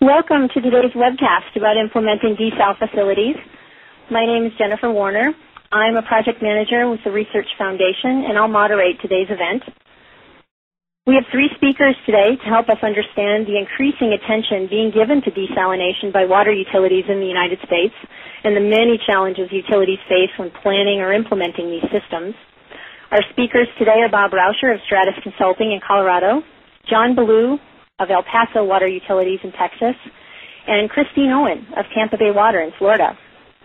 Welcome to today's webcast about implementing desal facilities. My name is Jennifer Warner. I'm a project manager with the Research Foundation, and I'll moderate today's event. We have 3 speakers today to help us understand the increasing attention being given to desalination by water utilities in the United States and the many challenges utilities face when planning or implementing these systems. Our speakers today are Bob Raucher of Stratus Consulting in Colorado, John Ballou of El Paso Water Utilities in Texas, and Christine Owen of Tampa Bay Water in Florida.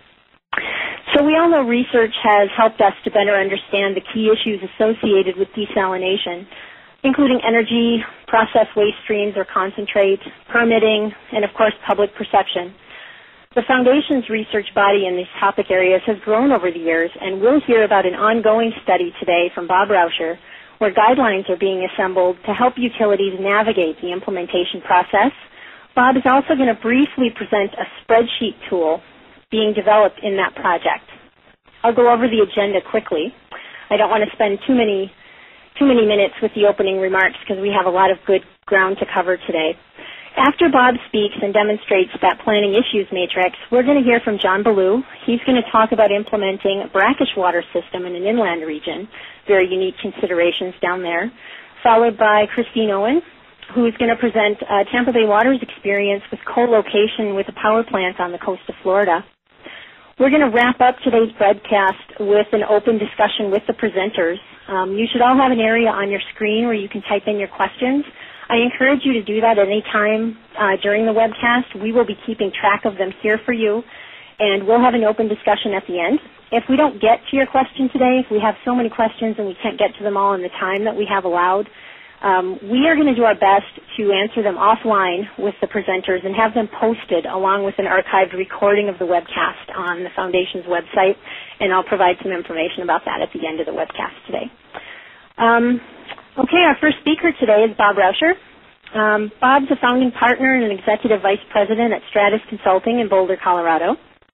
So we all know research has helped us to better understand the key issues associated with desalination, including energy, process waste streams or concentrate, permitting, and of course public perception. The Foundation's research body in these topic areas has grown over the years, and we'll hear about an ongoing study today from Bob Raucher, where guidelines are being assembled to help utilities navigate the implementation process. Bob is also going to briefly present a spreadsheet tool being developed in that project. I'll go over the agenda quickly. I don't want to spend too many minutes with the opening remarks because we have a lot of good ground to cover today. After Bob speaks and demonstrates that planning issues matrix, we're going to hear from John Ballou. He's going to talk about implementing a brackish water system in an inland region, very unique considerations down there, followed by Christine Owen, who is going to present Tampa Bay Water's experience with co-location with a power plant on the coast of Florida. We're going to wrap up today's broadcast with an open discussion with the presenters. You should all have an area on your screen where you can type in your questions. I encourage you to do that any time during the webcast. We will be keeping track of them here for you, and we'll have an open discussion at the end. If we don't get to your question today, if we have so many questions and we can't get to them all in the time that we have allowed, we are going to do our best to answer them offline with the presenters and have them posted along with an archived recording of the webcast on the Foundation's website, and I'll provide some information about that at the end of the webcast today. Okay, our first speaker today is Bob Raucher. Bob's a founding partner and an executive vice president at Stratus Consulting in Boulder, Colorado.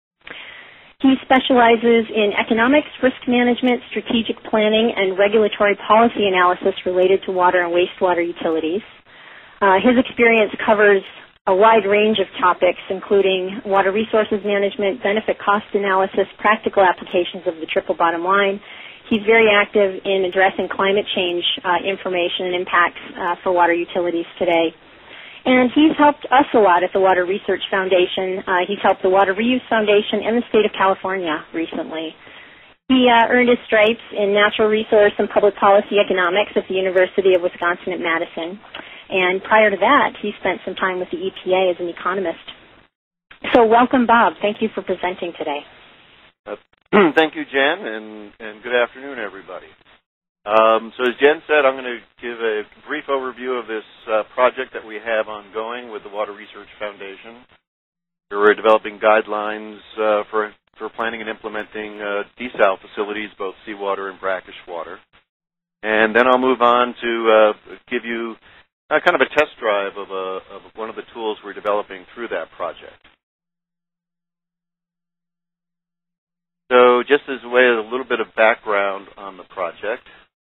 He specializes in economics, risk management, strategic planning, and regulatory policy analysis related to water and wastewater utilities. His experience covers a wide range of topics, including water resources management, benefit cost analysis, practical applications of the triple bottom line. He's very active in addressing climate change information and impacts for water utilities today. And he's helped us a lot at the Water Research Foundation. He's helped the Water Reuse Foundation and the state of California recently. He earned his stripes in natural resource and public policy economics at the University of Wisconsin at Madison. And prior to that, he spent some time with the EPA as an economist. So welcome, Bob. Thank you for presenting today. Thank you, Jen, and good afternoon, everybody. So as Jen said, I'm going to give a brief overview of this project that we have ongoing with the Water Research Foundation. We're developing guidelines for planning and implementing desal facilities, both seawater and brackish water. And then I'll move on to give you kind of a test drive of one of the tools we're developing through that project. So just as a way of a little bit of background on the project,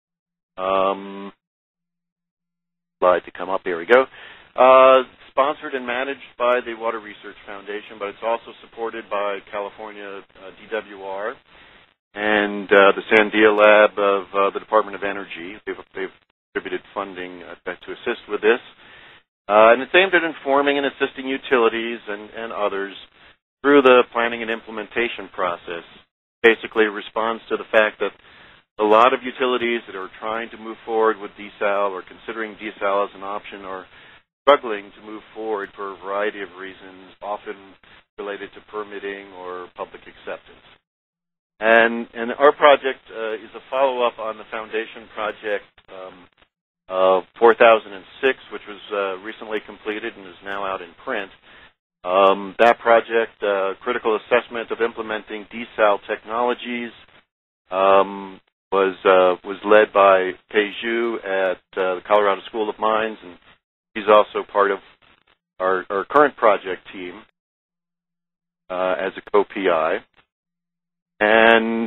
slide to come up, here we go. Sponsored and managed by the Water Research Foundation, but it's also supported by California DWR and the Sandia Lab of the Department of Energy. They've contributed funding to assist with this. And it's aimed at informing and assisting utilities and others through the planning and implementation process. Basically responds to the fact that a lot of utilities that are trying to move forward with desal or considering desal as an option are struggling to move forward for a variety of reasons, often related to permitting or public acceptance. And our project is a follow-up on the Foundation project of 4006, which was recently completed and is now out in print. That project, critical assessment of implementing desal technologies, was led by Pei Zhu at the Colorado School of Mines, and he's also part of our current project team as a co-PI. And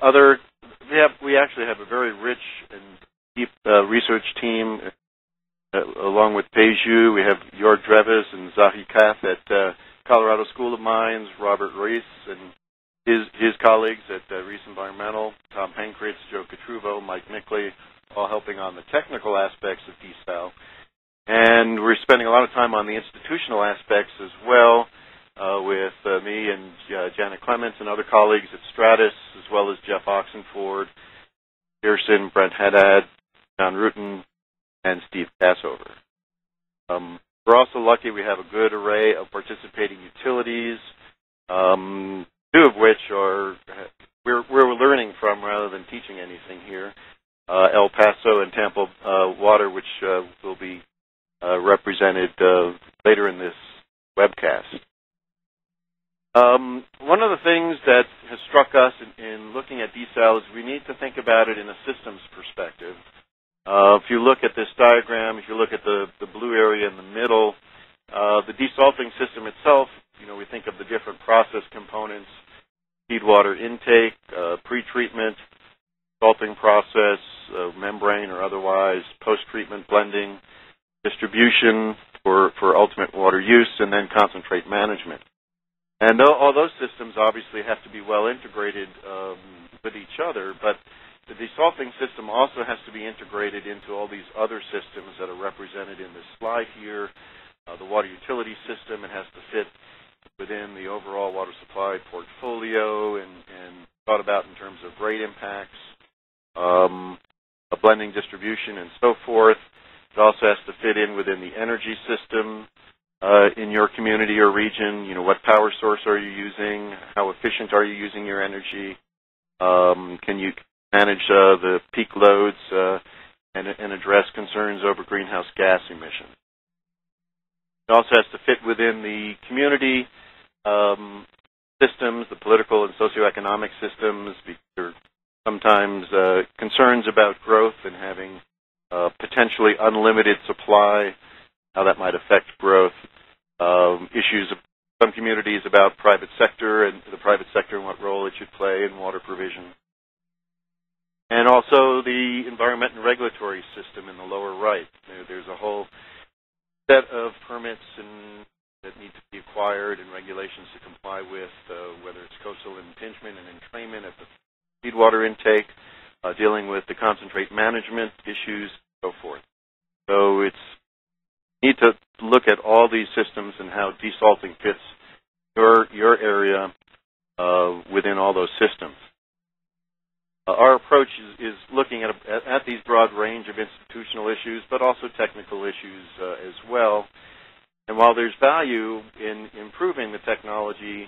we actually have a very rich and deep research team along with Peju, we have Jörg Dreves and Zahi Kath at Colorado School of Mines, Robert Reis and his colleagues at Reis Environmental, Tom Pankritz, Joe Catruvo, Mike Mickley, all helping on the technical aspects of desal. And we're spending a lot of time on the institutional aspects as well, with me and Janet Clements and other colleagues at Stratus, as well as Jeff Oxenford, Pearson, Brent Haddad, John Rutten, and Steve Cassover. We're also lucky we have a good array of participating utilities, two of which are we're learning from rather than teaching anything here. El Paso and Tampa Water, which will be represented later in this webcast. One of the things that has struck us in looking at desal is we need to think about it in a systems perspective. If you look at this diagram, if you look at the blue area in the middle, the desalting system itself, we think of the different process components: feedwater intake, pre-treatment, salting process, membrane or otherwise, post-treatment blending, distribution for ultimate water use, and then concentrate management. And all those systems obviously have to be well integrated with each other, but the desalting system also has to be integrated into all these other systems that are represented in this slide here. The water utility system, it has to fit within the overall water supply portfolio and thought about in terms of rate impacts, a blending distribution, and so forth. It also has to fit in within the energy system in your community or region. What power source are you using? How efficient are you using your energy? Can you manage the peak loads and address concerns over greenhouse gas emissions? It also has to fit within the community systems, the political and socioeconomic systems. There are sometimes concerns about growth and having potentially unlimited supply, how that might affect growth. Issues of some communities about private sector and the private sector and what role it should play in water provision. And also the environment and regulatory system in the lower right. There's a whole set of permits that need to be acquired and regulations to comply with, whether it's coastal impingement and entrainment at the feedwater intake, dealing with the concentrate management issues, and so forth. So it's need to look at all these systems and how desalting fits your area within all those systems. Our approach is looking at these broad range of institutional issues, but also technical issues as well. And while there's value in improving the technology,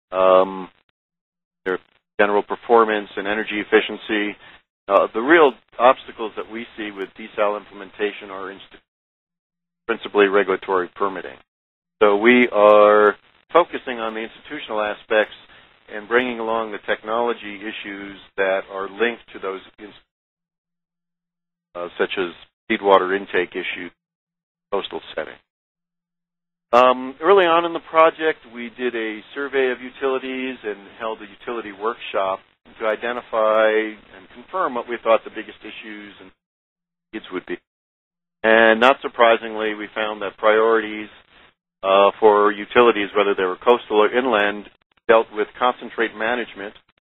their general performance and energy efficiency, the real obstacles that we see with desal implementation are principally regulatory permitting. So we are focusing on the institutional aspects and bringing along the technology issues that are linked to those, such as feedwater intake issues, coastal setting. Early on in the project, we did a survey of utilities and held a utility workshop to identify and confirm what we thought the biggest issues and needs would be. And not surprisingly, we found that priorities for utilities, whether they were coastal or inland, dealt with concentrate management.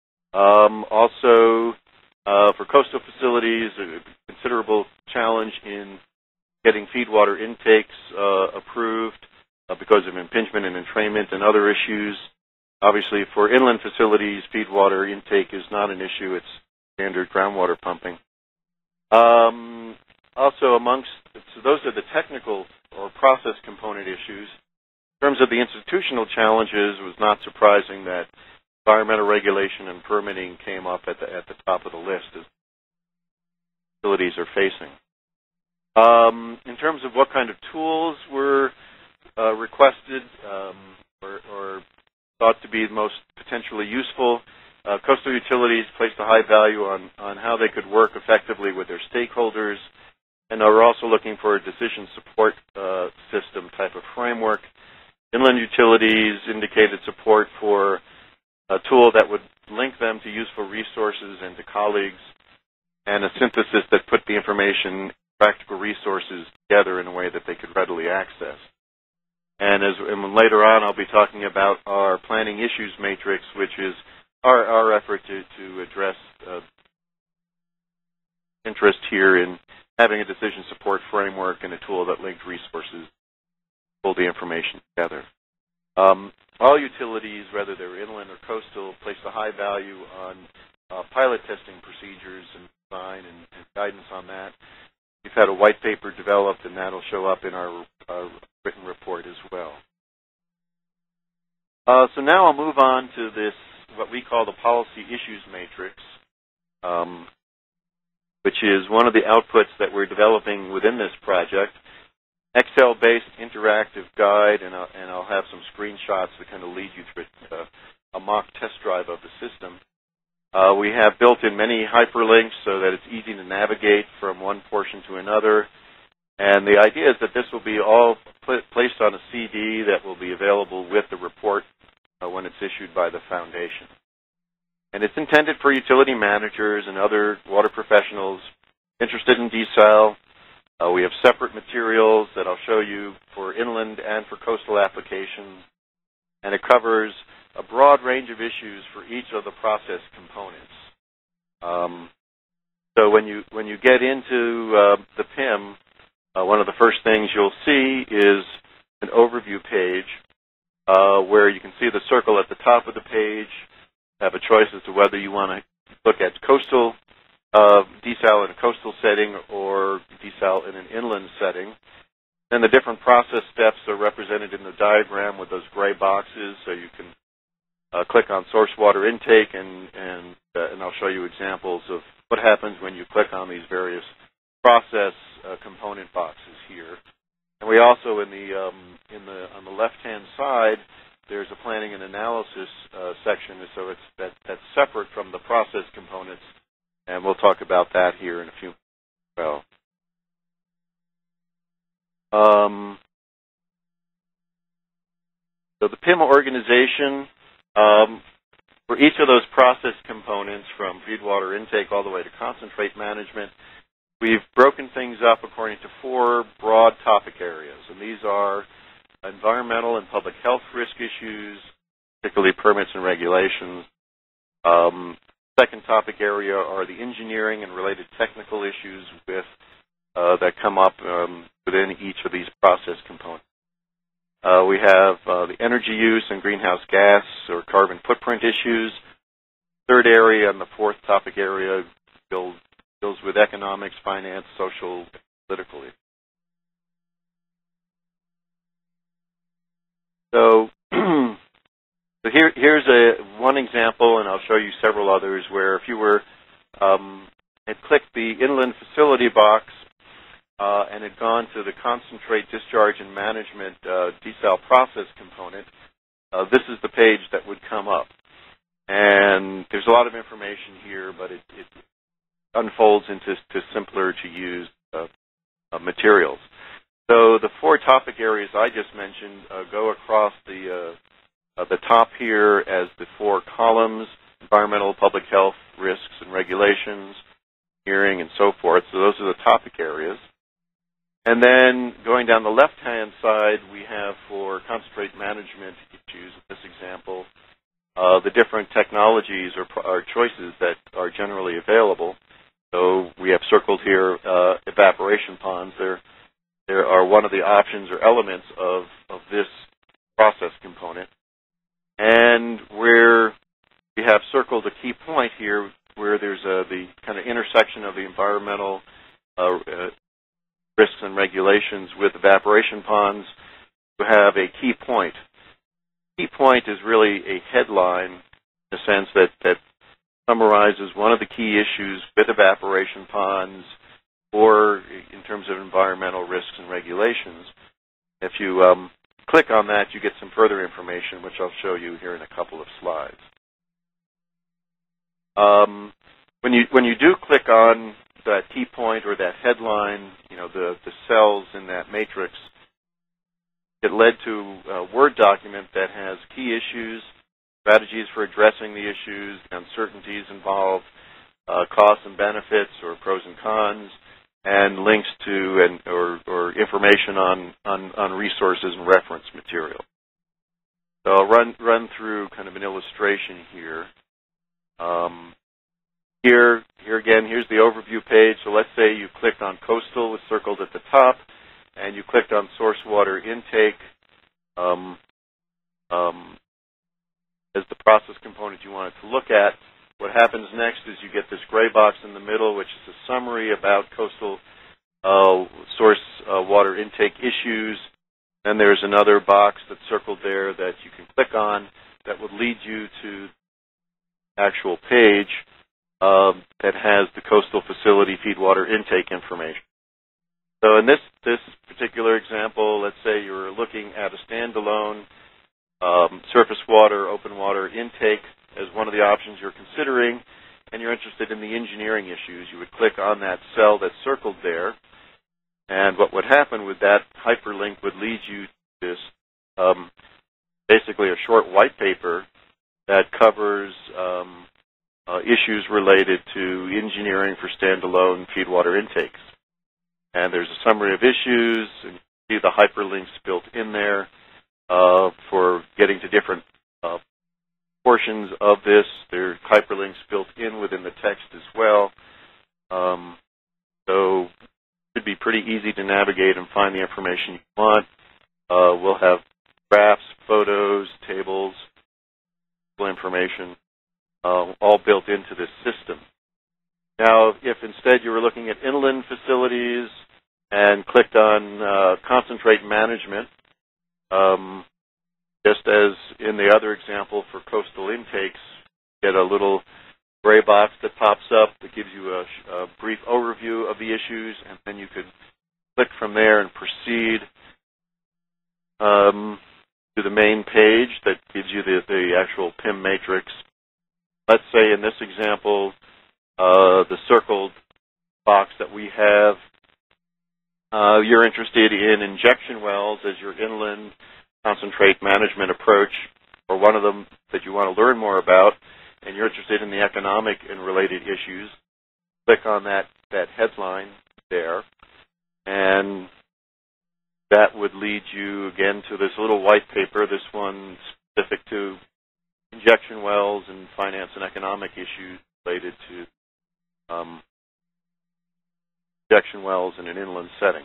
Also, for coastal facilities, a considerable challenge in getting feedwater intakes approved because of impingement and entrainment and other issues. Obviously, for inland facilities, feedwater intake is not an issue. It's standard groundwater pumping. Also, so those are the technical or process component issues. In terms of the institutional challenges, it was not surprising that environmental regulation and permitting came up at the top of the list as facilities are facing. In terms of what kind of tools were requested or thought to be most potentially useful, coastal utilities placed a high value on how they could work effectively with their stakeholders, and are also looking for a decision support system type of framework. Inland utilities indicated support for a tool that would link them to useful resources and to colleagues, and a synthesis that put the information, practical resources together in a way that they could readily access. And later on, I'll be talking about our planning issues matrix, which is our effort to address interest here in having a decision support framework and a tool that links resources, pull the information together. All utilities, whether they're inland or coastal, place a high value on pilot testing procedures and design and guidance on that. We've had a white paper developed, and that'll show up in our written report as well. So now I'll move on to this, what we call the policy issues matrix, which is one of the outputs that we're developing within this project. Excel-based interactive guide, and I'll have some screenshots to kind of lead you through a mock test drive of the system. We have built in many hyperlinks so that it's easy to navigate from one portion to another. And the idea is that this will be all placed on a CD that will be available with the report when it's issued by the foundation. And it's intended for utility managers and other water professionals interested in desal. We have separate materials that I'll show you for inland and for coastal applications. And it covers a broad range of issues for each of the process components. So when you get into the PIM, one of the first things you'll see is an overview page where you can see the circle at the top of the page, have a choice as to whether you want to look at coastal desal in a coastal setting or desal in an inland setting. Then the different process steps are represented in the diagram with those gray boxes, so you can click on source water intake, and I'll show you examples of what happens when you click on these various process component boxes here. And we also, on the left-hand side, there's a planning and analysis section, so that's separate from the process components, and we'll talk about that here in a few minutes as well. So the PIM organization, for each of those process components, from feedwater intake all the way to concentrate management, we've broken things up according to 4 broad topic areas. And these are environmental and public health risk issues, particularly permits and regulations. Second topic area are the engineering and related technical issues that come up within each of these process components. We have the energy use and greenhouse gas or carbon footprint issues. Third area and the fourth topic area deals with economics, finance, social, and political issues. So, here's one example, and I'll show you several others, where if you had clicked the inland facility box and had gone to the concentrate discharge and management desal process component, this is the page that would come up. And there's a lot of information here, but it unfolds into simpler to use materials. So the 4 topic areas I just mentioned go across the top here as the 4 columns: environmental, public health, risks and regulations, hearing, and so forth. So those are the topic areas. And then going down the left-hand side, we have for concentrate management issues, in this example, the different technologies or choices that are generally available. So we have circled here evaporation ponds. There are one of the options or elements of this process component. And where we have circled a key point here where there's the kind of intersection of the environmental risks and regulations with evaporation ponds, we have a key point. Key point is really a headline in the sense that summarizes one of the key issues with evaporation ponds or in terms of environmental risks and regulations. If you click on that, you get some further information, which I'll show you here in a couple of slides. When you do click on that key point or that headline, the cells in that matrix, it led to a Word document that has key issues, strategies for addressing the issues, uncertainties involved, costs and benefits or pros and cons, and links to or information on resources and reference material. So I'll run through kind of an illustration here. Here again, here's the overview page. So let's say you clicked on coastal, it's circled at the top, and you clicked on source water intake as the process component you wanted to look at. What happens next is you get this gray box in the middle, which is a summary about coastal source water intake issues. Then there's another box that's circled there that you can click on that would lead you to the actual page that has the coastal facility feed water intake information. So in this particular example, let's say you're looking at a standalone surface water, open water intake as one of the options you're considering, and you're interested in the engineering issues. You would click on that cell that's circled there, and what would happen with that hyperlink would lead you to this, basically a short white paper that covers issues related to engineering for standalone feed water intakes. And there's a summary of issues, and you see the hyperlinks built in there for getting to different portions of this. There are hyperlinks built in within the text as well. So it should be pretty easy to navigate and find the information you want. We'll have graphs, photos, tables, information, all built into this system. Now, if instead you were looking at inland facilities and clicked on concentrate management, just as in the other example for coastal intakes, you get a little gray box that pops up that gives you a brief overview of the issues, and then you could click from there and proceed to the main page that gives you the actual PIM matrix. Let's say in this example, the circled box that we have, you're interested in injection wells as your inland concentrate management approach, or one of them that you want to learn more about, and you're interested in the economic and related issues. Click on that headline there, and that would lead you again to this little white paper, this one specific to injection wells and finance and economic issues related to injection wells in an inland setting.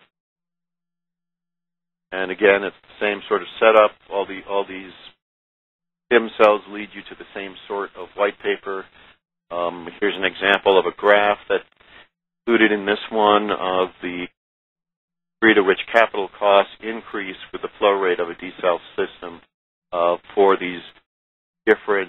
And again, it's the same sort of setup. All these PIM cells lead you to the same sort of white paper. Here's an example of a graph that's included in this one of the degree to which capital costs increase with the flow rate of a desal system for these different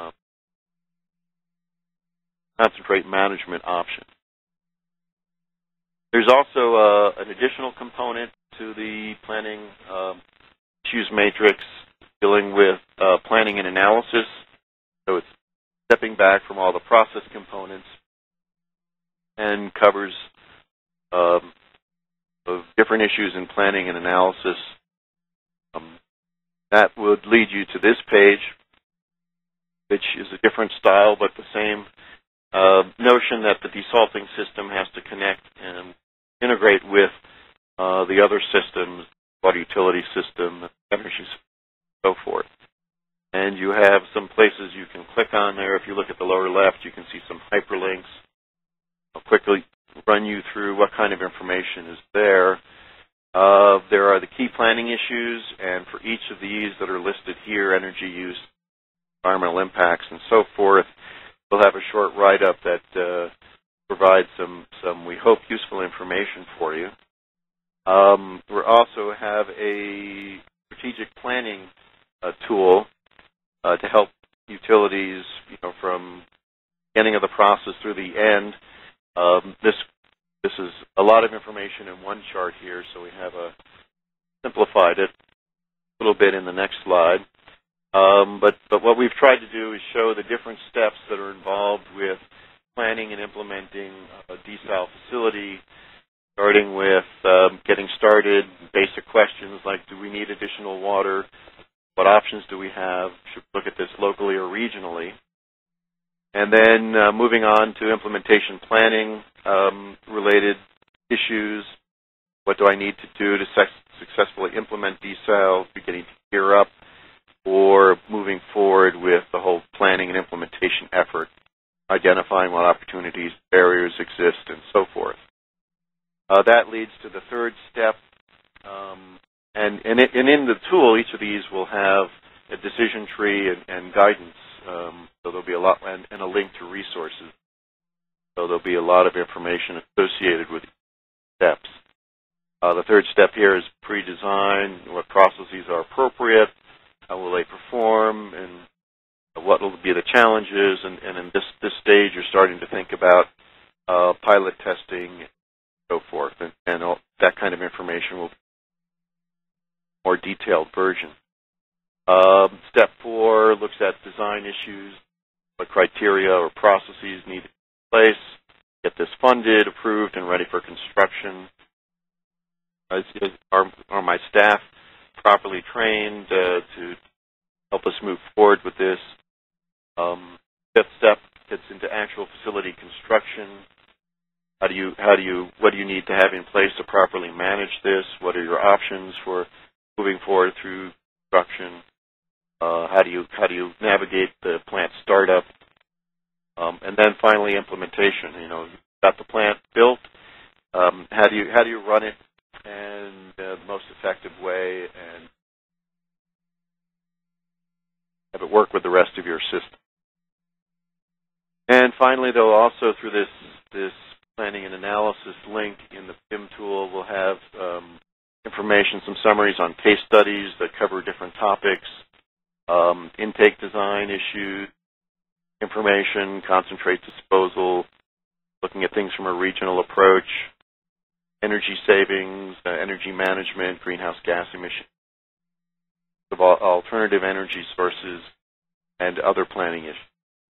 concentrate management options. There's also an additional component to the planning issues matrix dealing with planning and analysis. So it's stepping back from all the process components and covers of different issues in planning and analysis. That would lead you to this page, which is a different style, but the same notion that the desalting system has to connect and integrate with the other systems, water utility system, energy system, and so forth. And you have some places you can click on there. If you look at the lower left, you can see some hyperlinks. I'll quickly run you through what kind of information is there. There are the key planning issues, and for each of these that are listed here, energy use, environmental impacts, and so forth, we'll have a short write-up that provides some, we hope, useful information for you. We also have a strategic planning tool to help utilities, from the beginning of the process through the end. This is a lot of information in one chart here, so we have simplified it a little bit in the next slide. But what we've tried to do is show the different steps that are involved with planning and implementing a desal facility, starting with getting started, basic questions like, do we need additional water? What options do we have? Should we look at this locally or regionally? And then moving on to implementation planning related issues. What do I need to do to successfully implement desal, beginning to gear up, or moving forward with the whole planning and implementation effort, identifying what opportunities, barriers exist, and so forth. That leads to the third step. And in the tool, each of these will have a decision tree and guidance. So there'll be a lot, and a link to resources. So there'll be a lot of information associated with steps. The third step here is pre-design. What processes are appropriate? How will they perform? And what will be the challenges? And in this stage, you're starting to think about pilot testing, and so forth. And all, that kind of information will be a more detailed version. Step 4 looks at design issues, what criteria or processes need to be in place, get this funded, approved, and ready for construction. Are my staff properly trained to help us move forward with this? Fifth step gets into actual facility construction. What do you need to have in place to properly manage this? What are your options for moving forward through construction? How do you navigate the plant startup? And then finally implementation. You know, you've got the plant built. How do you run it in the most effective way and have it work with the rest of your system? And finally, though, also through this planning and analysis link in the PIM tool, we'll have information, some summaries on case studies that cover different topics, intake design issues, information, concentrate disposal, looking at things from a regional approach, energy savings, energy management, greenhouse gas emissions, of alternative energy sources, and other planning issues.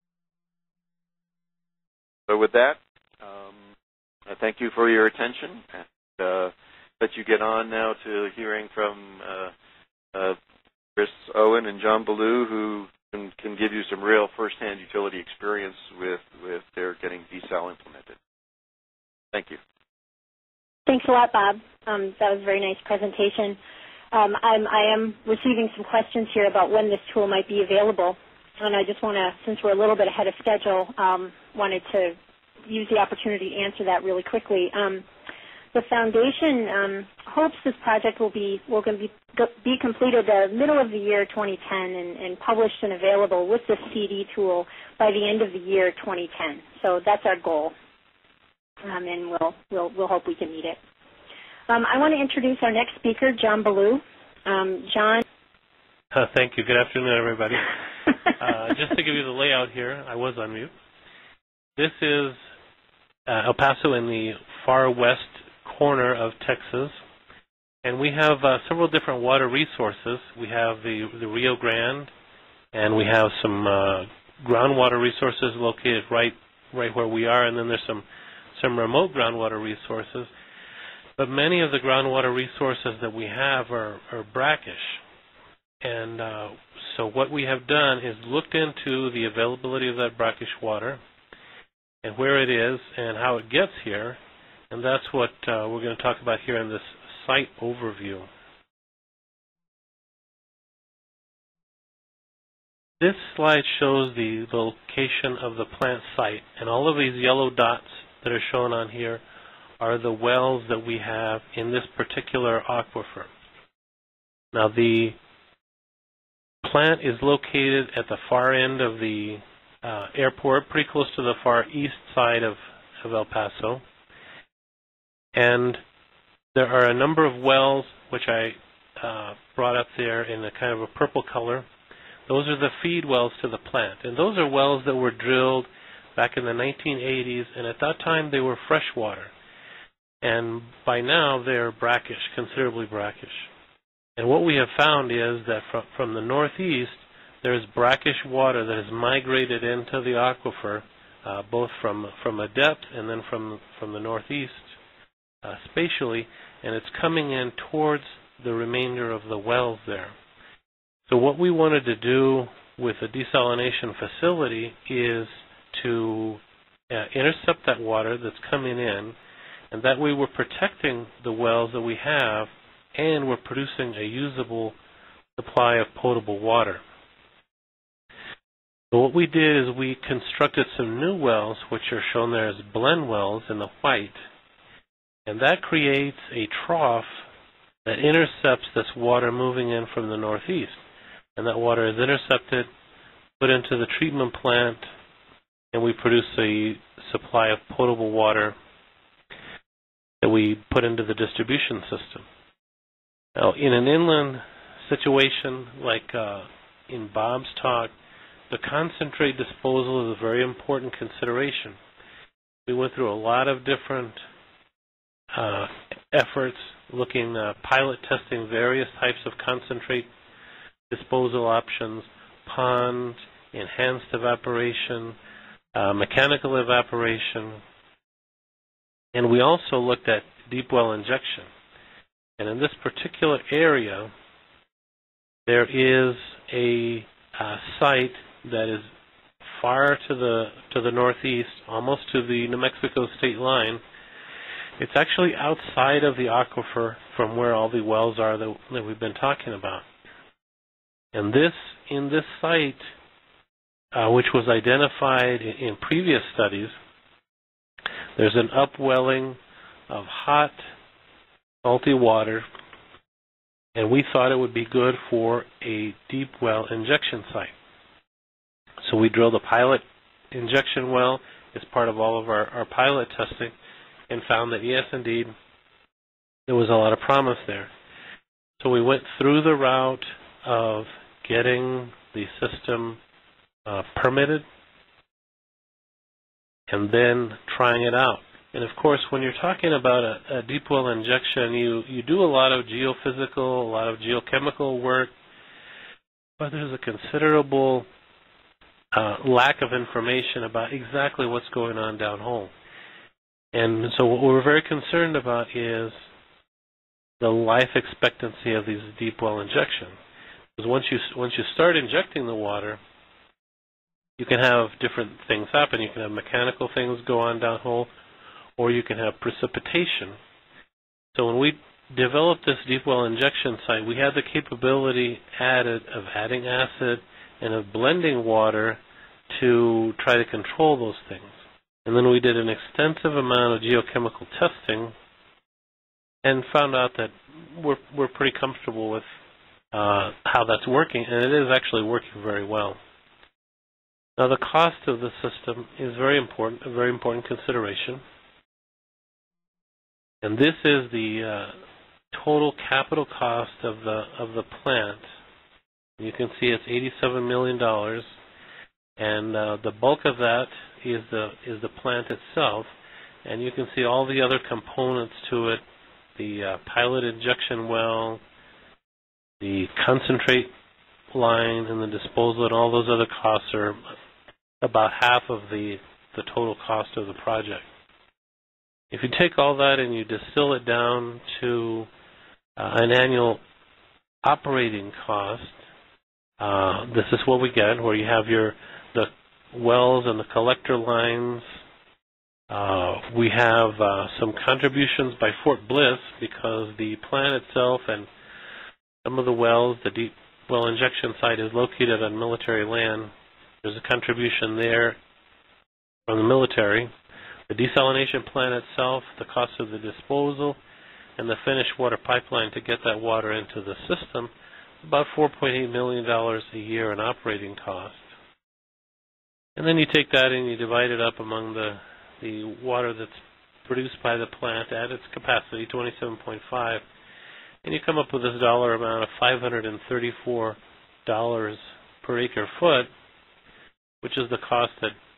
So with that, I thank you for your attention, and let you get on now to hearing from Chris Owen and John Ballou, who can give you some real first-hand utility experience with their getting desal implemented. Thank you. Thanks a lot, Bob. That was a very nice presentation. I am receiving some questions here about when this tool might be available. And I just want to, since we're a little bit ahead of schedule, wanted to use the opportunity to answer that really quickly. The foundation hopes this project will be completed the middle of the year 2010 and published and available with this CD tool by the end of the year 2010. So that's our goal, and we'll hope we can meet it. I want to introduce our next speaker, John Ballou. John. Thank you. Good afternoon, everybody. Just to give you the layout here, I was on mute. This is El Paso in the far west corner of Texas, and we have several different water resources. We have the Rio Grande, and we have some groundwater resources located right where we are, and then there's some remote groundwater resources. But many of the groundwater resources that we have are brackish. And so what we have done is looked into the availability of that brackish water and where it is and how it gets here. And that's what we're going to talk about here in this site overview. This slide shows the location of the plant site. And all of these yellow dots that are shown on here are the wells that we have in this particular aquifer. Now, the plant is located at the far end of the airport, pretty close to the far east side of El Paso. And there are a number of wells, which I brought up there in a kind of a purple color. Those are the feed wells to the plant. And those are wells that were drilled back in the 1980s, and at that time they were freshwater. And by now they're brackish, considerably brackish. And what we have found is that from the northeast, there's brackish water that has migrated into the aquifer, both from a depth and then from the northeast spatially, and it's coming in towards the remainder of the wells there. So what we wanted to do with a desalination facility is to intercept that water that's coming in And that way we're protecting the wells that we have, and we're producing a usable supply of potable water. So what we did is we constructed some new wells, which are shown there as blend wells in the white, and that creates a trough that intercepts this water moving in from the northeast. And that water is intercepted, put into the treatment plant, and we produce a supply of potable water that we put into the distribution system. Now, in an inland situation like in Bob's talk, the concentrate disposal is a very important consideration. We went through a lot of different efforts looking, pilot testing various types of concentrate disposal options, pond, enhanced evaporation, mechanical evaporation, and we also looked at deep well injection. And in this particular area, there is a site that is far to the northeast, almost to the New Mexico state line. It's actually outside of the aquifer from where all the wells are that we've been talking about. And in this site, which was identified in previous studies, there's an upwelling of hot, salty water, and we thought it would be good for a deep well injection site. So we drilled a pilot injection well as part of all of our pilot testing and found that, yes, indeed, there was a lot of promise there. So we went through the route of getting the system permitted and then trying it out. And of course, when you're talking about a deep well injection, you do a lot of geophysical, a lot of geochemical work, but there's a considerable lack of information about exactly what's going on downhole. And so what we're very concerned about is the life expectancy of these deep well injections. Because once you start injecting the water, you can have different things happen. You can have mechanical things go on downhole, or you can have precipitation. So when we developed this deep well injection site, we had the capability of adding acid and of blending water to try to control those things. And then we did an extensive amount of geochemical testing and found out that we're pretty comfortable with how that's working, and it is actually working very well. Now, the cost of the system is very important, a very important consideration. And this is the total capital cost of the plant. You can see it's $87 million, and the bulk of that is the plant itself. And you can see all the other components to it: the pilot injection well, the concentrate line, and the disposal, and all those other costs are about half of the total cost of the project. If you take all that and you distill it down to an annual operating cost, this is what we get, where you have the wells and the collector lines. We have some contributions by Fort Bliss, because the plant itself and some of the wells, the deep well injection site, is located on military land. There's a contribution there from the military. The desalination plant itself, the cost of the disposal, and the finished water pipeline to get that water into the system, about $4.8 million a year in operating cost. And then you take that and you divide it up among the water that's produced by the plant at its capacity, 27.5, and you come up with this dollar amount of $534 per acre foot, which is the cost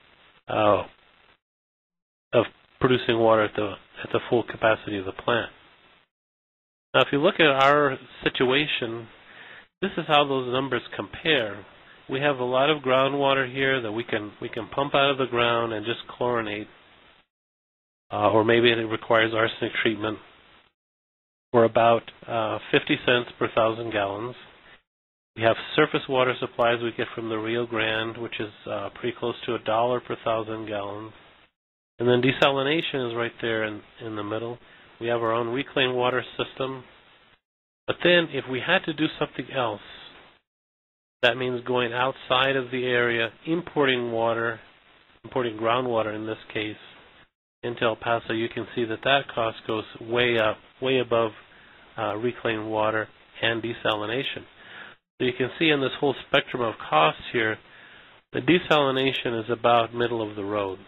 of producing water at the full capacity of the plant. Now, if you look at our situation, this is how those numbers compare. We have a lot of groundwater here that we can pump out of the ground and just chlorinate, or maybe it requires arsenic treatment, for about 50 cents per 1,000 gallons. We have surface water supplies we get from the Rio Grande, which is pretty close to $1 per 1,000 gallons. And then desalination is right there in the middle. We have our own reclaimed water system. But then if we had to do something else, that means going outside of the area, importing water, importing groundwater in this case, into El Paso. You can see that that cost goes way up, way above reclaimed water and desalination. So you can see in this whole spectrum of costs here, the desalination is about middle of the road.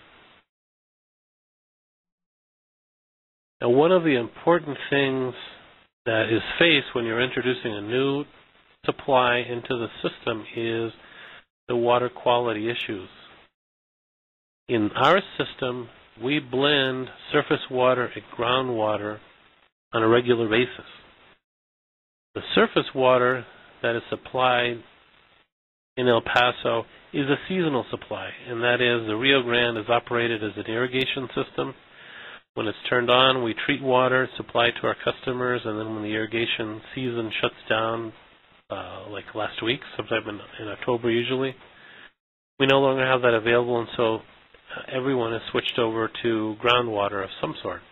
Now, one of the important things that is faced when you're introducing a new supply into the system is the water quality issues. In our system, we blend surface water and groundwater on a regular basis. The surface water that is supplied in El Paso is a seasonal supply, and that is the Rio Grande is operated as an irrigation system. When it's turned on, we treat water, supply to our customers, and then when the irrigation season shuts down, like last week, sometime in October usually, we no longer have that available, and so everyone has switched over to groundwater of some sort.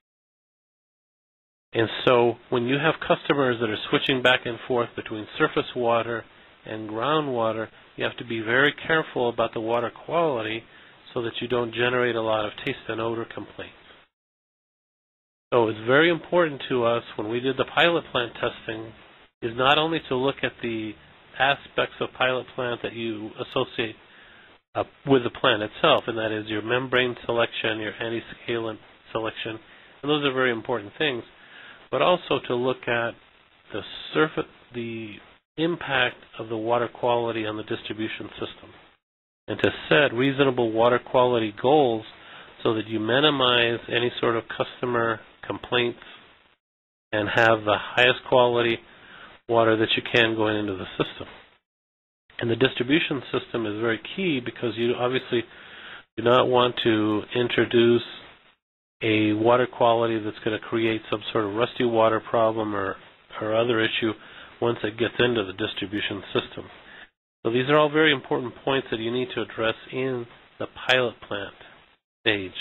And so when you have customers that are switching back and forth between surface water and groundwater, you have to be very careful about the water quality so that you don't generate a lot of taste and odor complaints. So it's very important to us when we did the pilot plant testing is not only to look at the aspects of pilot plant that you associate with the plant itself, and that is your membrane selection, your anti-scalant selection, and those are very important things, but also to look at the impact of the water quality on the distribution system, and to set reasonable water quality goals so that you minimize any sort of customer complaints and have the highest quality water that you can going into the system. And the distribution system is very key because you obviously do not want to introduce a water quality that's going to create some sort of rusty water problem or other issue once it gets into the distribution system. So these are all very important points that you need to address in the pilot plant stage.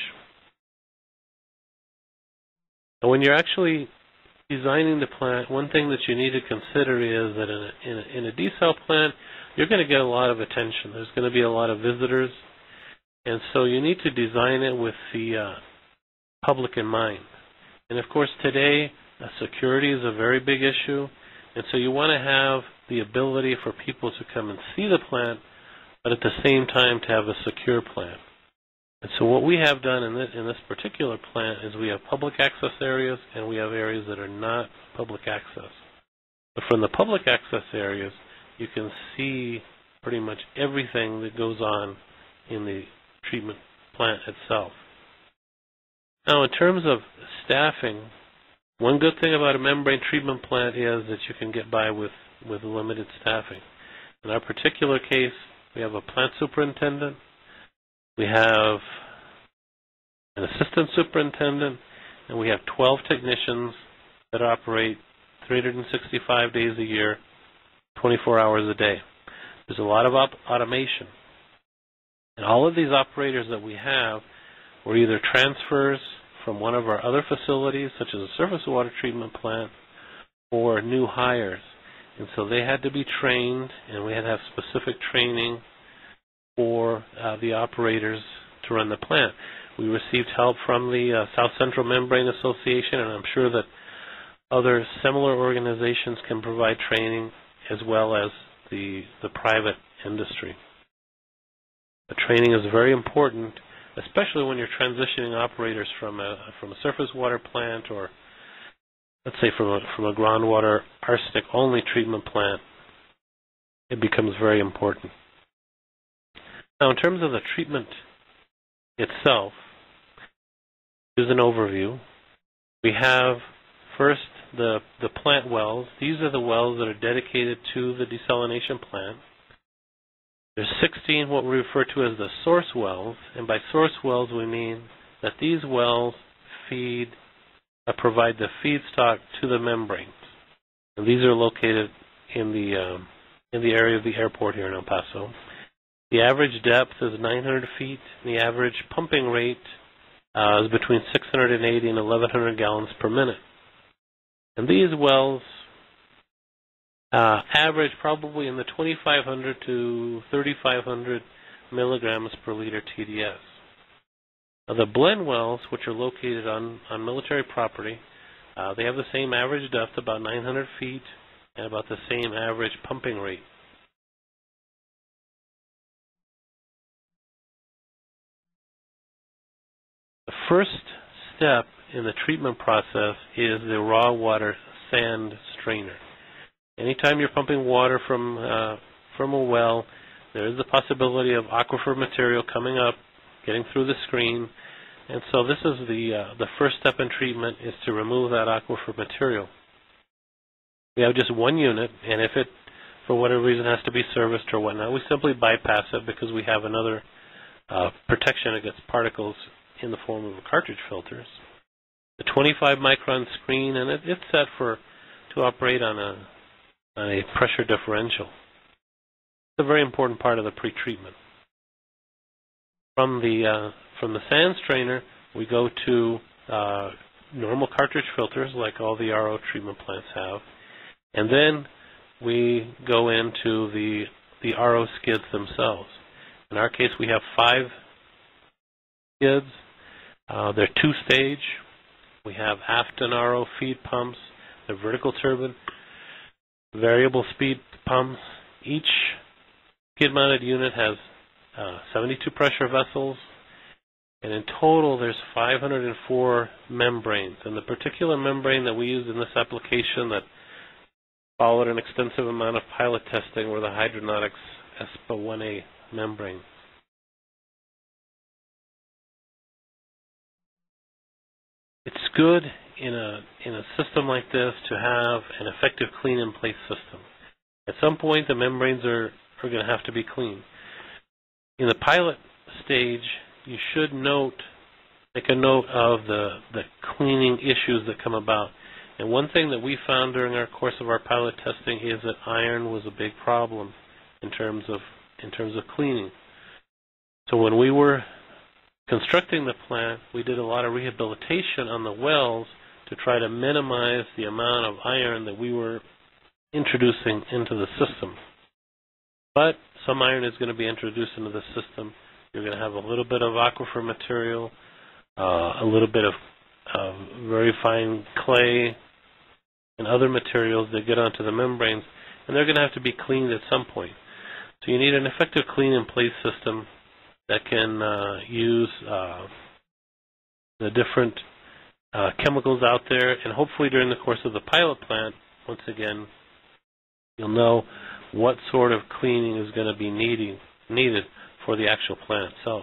And when you're actually designing the plant, one thing that you need to consider is that in a desal plant, you're going to get a lot of attention. There's going to be a lot of visitors, and so you need to design it with the public in mind. And of course, today, security is a very big issue, and so you want to have the ability for people to come and see the plant, but at the same time to have a secure plant. And so what we have done in this particular plant is we have public access areas and we have areas that are not public access. But from the public access areas, you can see pretty much everything that goes on in the treatment plant itself. Now, in terms of staffing, one good thing about a membrane treatment plant is that you can get by with limited staffing. In our particular case, we have a plant superintendent, we have an assistant superintendent, and we have 12 technicians that operate 365 days a year, 24 hours a day. There's a lot of automation. And all of these operators that we have were either transfers from one of our other facilities, such as a surface water treatment plant, or new hires. And so they had to be trained, and we had to have specific training for the operators to run the plant. We received help from the South Central Membrane Association, and I'm sure that other similar organizations can provide training as well as the private industry. The training is very important, especially when you're transitioning operators from a surface water plant or, let's say, from a groundwater arsenic-only treatment plant. It becomes very important. Now, in terms of the treatment itself, here's an overview. We have first the plant wells. These are the wells that are dedicated to the desalination plant. There's 16 what we refer to as the source wells, and by source wells we mean that these wells provide the feedstock to the membranes. And these are located in the area of the airport here in El Paso. The average depth is 900 feet, and the average pumping rate is between 680 and 1,100 gallons per minute. And these wells average probably in the 2,500 to 3,500 milligrams per liter TDS. Now, the blend wells, which are located on military property, they have the same average depth, about 900 feet, and about the same average pumping rate. The first step in the treatment process is the raw water sand strainer. Anytime you're pumping water from a well, there is the possibility of aquifer material coming up, getting through the screen, and so this is the first step in treatment, is to remove that aquifer material. We have just one unit, and if it, for whatever reason, has to be serviced or whatnot, we simply bypass it because we have another protection against particles in the form of cartridge filters. The 25 micron screen, and it's set to operate on a pressure differential. It's a very important part of the pretreatment. From the sand strainer, we go to normal cartridge filters like all the RO treatment plants have, and then we go into the RO skids themselves. In our case, we have 5 skids. They're 2-stage. We have Afton RO feed pumps. They're vertical turbine, variable speed pumps. Each skid-mounted unit has 72 pressure vessels, and in total there's 504 membranes. And the particular membrane that we used in this application that followed an extensive amount of pilot testing were the Hydronautics ESPA 1A membranes. It's good in a system like this to have an effective clean-in-place system. At some point, the membranes are going to have to be cleaned. In the pilot stage, you should make a note of the cleaning issues that come about. And one thing that we found during our course of our pilot testing is that iron was a big problem in terms of cleaning. So when we were constructing the plant, we did a lot of rehabilitation on the wells to try to minimize the amount of iron that we were introducing into the system. But some iron is going to be introduced into the system. You're going to have a little bit of aquifer material, a little bit of very fine clay and other materials that get onto the membranes, and they're going to have to be cleaned at some point. So you need an effective clean-in-place system that can use the different chemicals out there, and hopefully during the course of the pilot plant, once again, you'll know what sort of cleaning is going to be needed for the actual plant itself.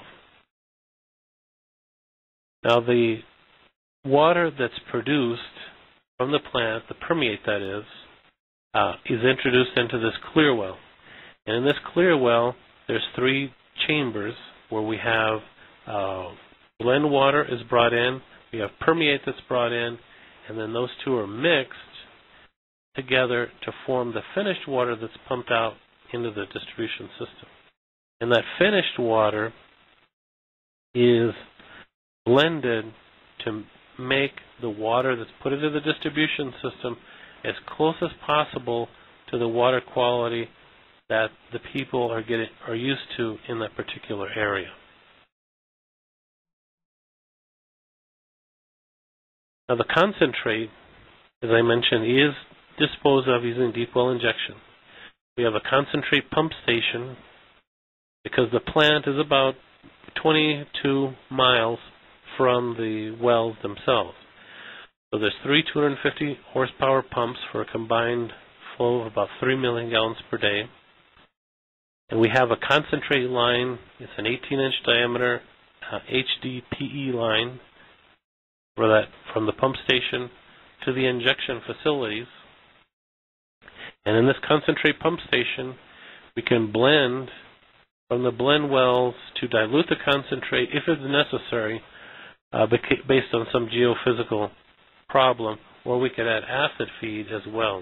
Now, the water that's produced from the plant, the permeate that is introduced into this clear well. And in this clear well, there's 3 chambers where we have blend water is brought in, we have permeate that's brought in, and then those 2 are mixed together to form the finished water that's pumped out into the distribution system. And that finished water is blended to make the water that's put into the distribution system as close as possible to the water quality that the people are used to in that particular area. Now, the concentrate, as I mentioned, is disposed of using deep well injection. We have a concentrate pump station because the plant is about 22 miles from the wells themselves. So there's 3 250 horsepower pumps for a combined flow of about 3 million gallons per day. And we have a concentrate line. It's an 18-inch diameter HDPE line from the pump station to the injection facilities. And in this concentrate pump station, we can blend from the blend wells to dilute the concentrate if it's necessary, based on some geophysical problem, or we could add acid feed as well.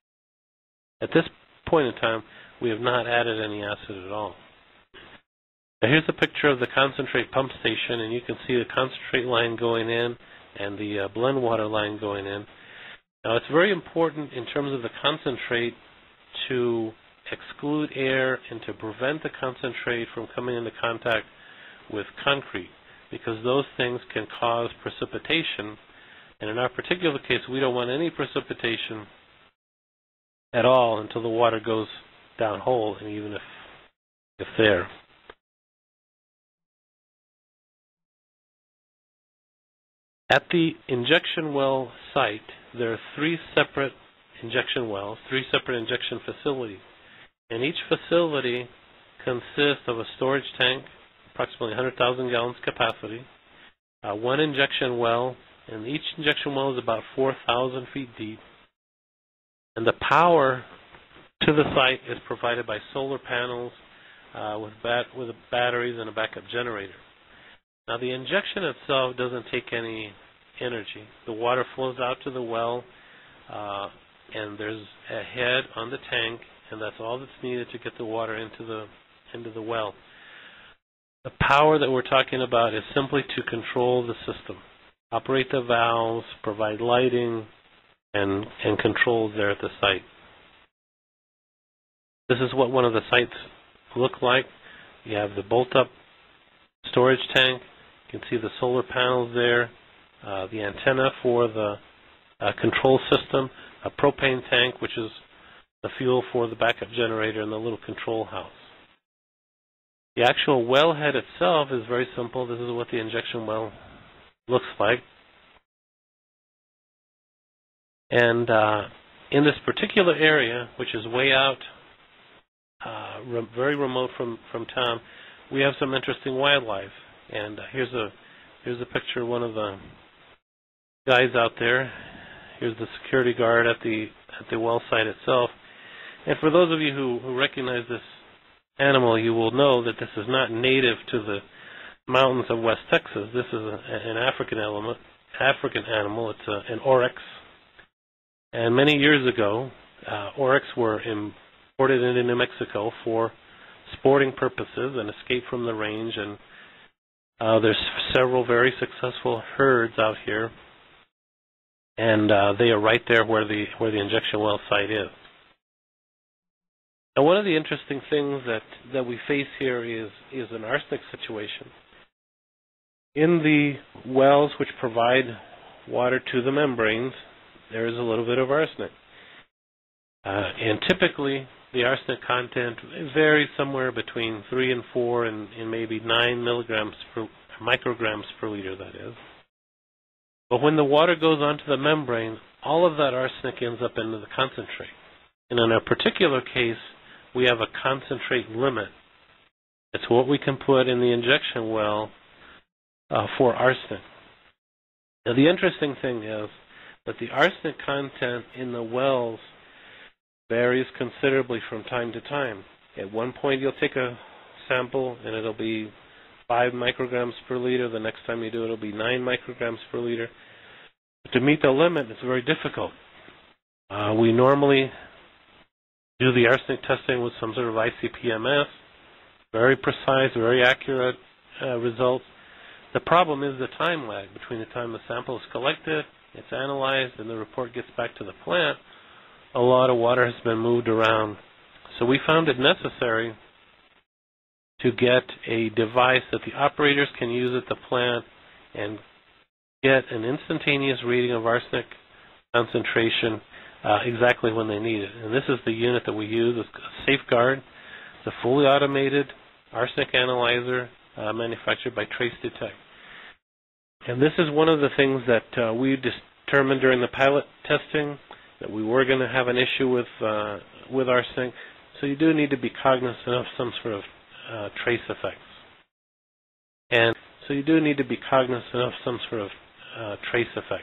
At this point in time, we have not added any acid at all. Now here's a picture of the concentrate pump station, and you can see the concentrate line going in and the blend water line going in. Now it's very important in terms of the concentrate to exclude air and to prevent the concentrate from coming into contact with concrete, because those things can cause precipitation. And in our particular case, we don't want any precipitation at all until the water goes downhole, and even if there. At the injection well site, there are 3 separate injection wells, 3 separate injection facilities. And each facility consists of a storage tank, approximately 100,000 gallons capacity, 1 injection well, and each injection well is about 4,000 feet deep. And the power to the site is provided by solar panels with batteries and a backup generator. Now the injection itself doesn't take any energy. The water flows out to the well, and there's a head on the tank, and that's all that's needed to get the water into the well. The power that we're talking about is simply to control the system, operate the valves, provide lighting, and controls there at the site. This is what one of the sites look like. You have the bolt-up storage tank. You can see the solar panels there, the antenna for the control system, a propane tank, which is the fuel for the backup generator, and the little control house. The actual wellhead itself is very simple. This is what the injection well looks like. And in this particular area, which is way out, very remote from town, we have some interesting wildlife. And here's a picture of one of the guys out there. Here's the security guard at the well site itself. And for those of you who recognize this animal, you will know that this is not native to the mountains of West Texas. This is an African animal. It's an oryx. And many years ago, oryx were imported into New Mexico for sporting purposes and escape from the range. And there's several very successful herds out here, and they are right there where the injection well site is. Now, one of the interesting things that we face here is an arsenic situation. In the wells which provide water to the membranes, there is a little bit of arsenic. And typically, the arsenic content varies somewhere between 3 and 4 and maybe 9 micrograms per liter, that is. But when the water goes onto the membrane, all of that arsenic ends up into the concentrate. And in our particular case, we have a concentrate limit. It's what we can put in the injection well for arsenic. Now, the interesting thing is that the arsenic content in the wells varies considerably from time to time. At one point, you'll take a sample, and it'll be 5 micrograms per liter. The next time you do it, it'll be 9 micrograms per liter. But to meet the limit, it's very difficult. We normally do the arsenic testing with some sort of ICP-MS, very precise, very accurate results. The problem is the time lag between the time the sample is collected, it's analyzed, and the report gets back to the plant. A lot of water has been moved around. So we found it necessary to get a device that the operators can use at the plant and get an instantaneous reading of arsenic concentration exactly when they need it. And this is the unit that we use. It's a Safeguard. It's a fully automated arsenic analyzer manufactured by Trace Detect. And this is one of the things that we determined during the pilot testing, that we were going to have an issue with arsenic. So you do need to be cognizant of some sort of trace effects. And so you do need to be cognizant of some sort of trace effects.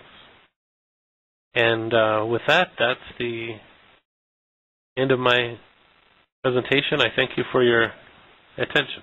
And with that, that's the end of my presentation. I thank you for your attention.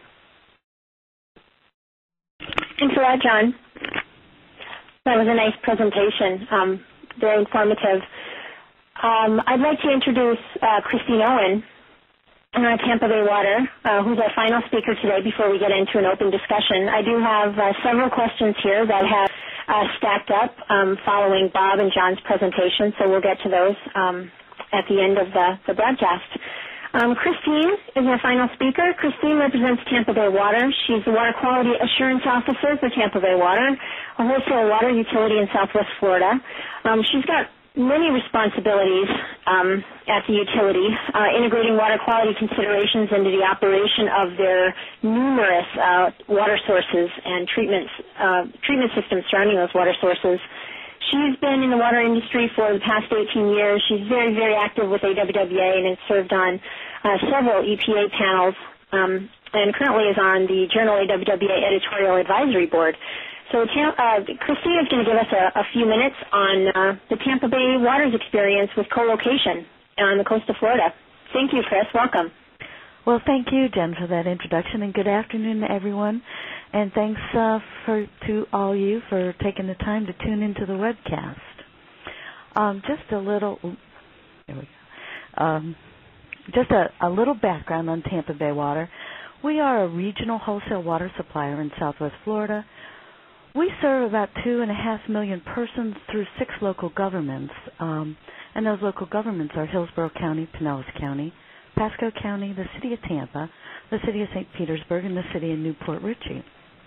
Thanks a lot, John. That was a nice presentation, very informative. I'd like to introduce Christine Owen. Tampa Bay Water, who's our final speaker today before we get into an open discussion. I do have several questions here that have stacked up following Bob and John's presentation, so we'll get to those at the end of the broadcast. Christine is our final speaker. Christine represents Tampa Bay Water. She's the Water Quality Assurance Officer for Tampa Bay Water, a wholesale water utility in Southwest Florida. She's got many responsibilities at the utility, integrating water quality considerations into the operation of their numerous water sources and treatment systems surrounding those water sources. She's been in the water industry for the past 18 years. She's very, very active with AWWA and has served on several EPA panels and currently is on the Journal AWWA Editorial Advisory Board. So Christine is going to give us a few minutes on the Tampa Bay Water's experience with co-location on the coast of Florida. Thank you, Chris. Welcome. Well, thank you, Jen, for that introduction, and good afternoon to everyone. And thanks to all you for taking the time to tune into the webcast. Just a little background on Tampa Bay Water. We are a regional wholesale water supplier in Southwest Florida. We serve about 2.5 million persons through 6 local governments, and those local governments are Hillsborough County, Pinellas County, Pasco County, the City of Tampa, the City of St. Petersburg, and the City of Newport Richey.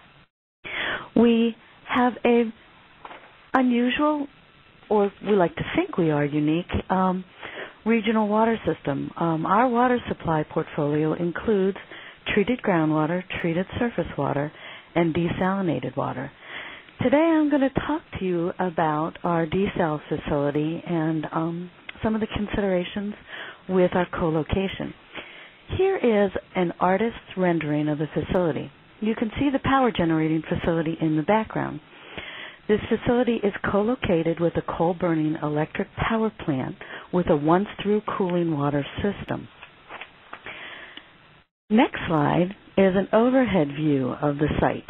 We have a unusual, or we like to think we are unique, regional water system. Our water supply portfolio includes treated groundwater, treated surface water, and desalinated water. Today I'm going to talk to you about our desal facility and some of the considerations with our co-location. Here is an artist's rendering of the facility. You can see the power generating facility in the background. This facility is co-located with a coal-burning electric power plant with a once-through cooling water system. Next slide is an overhead view of the site.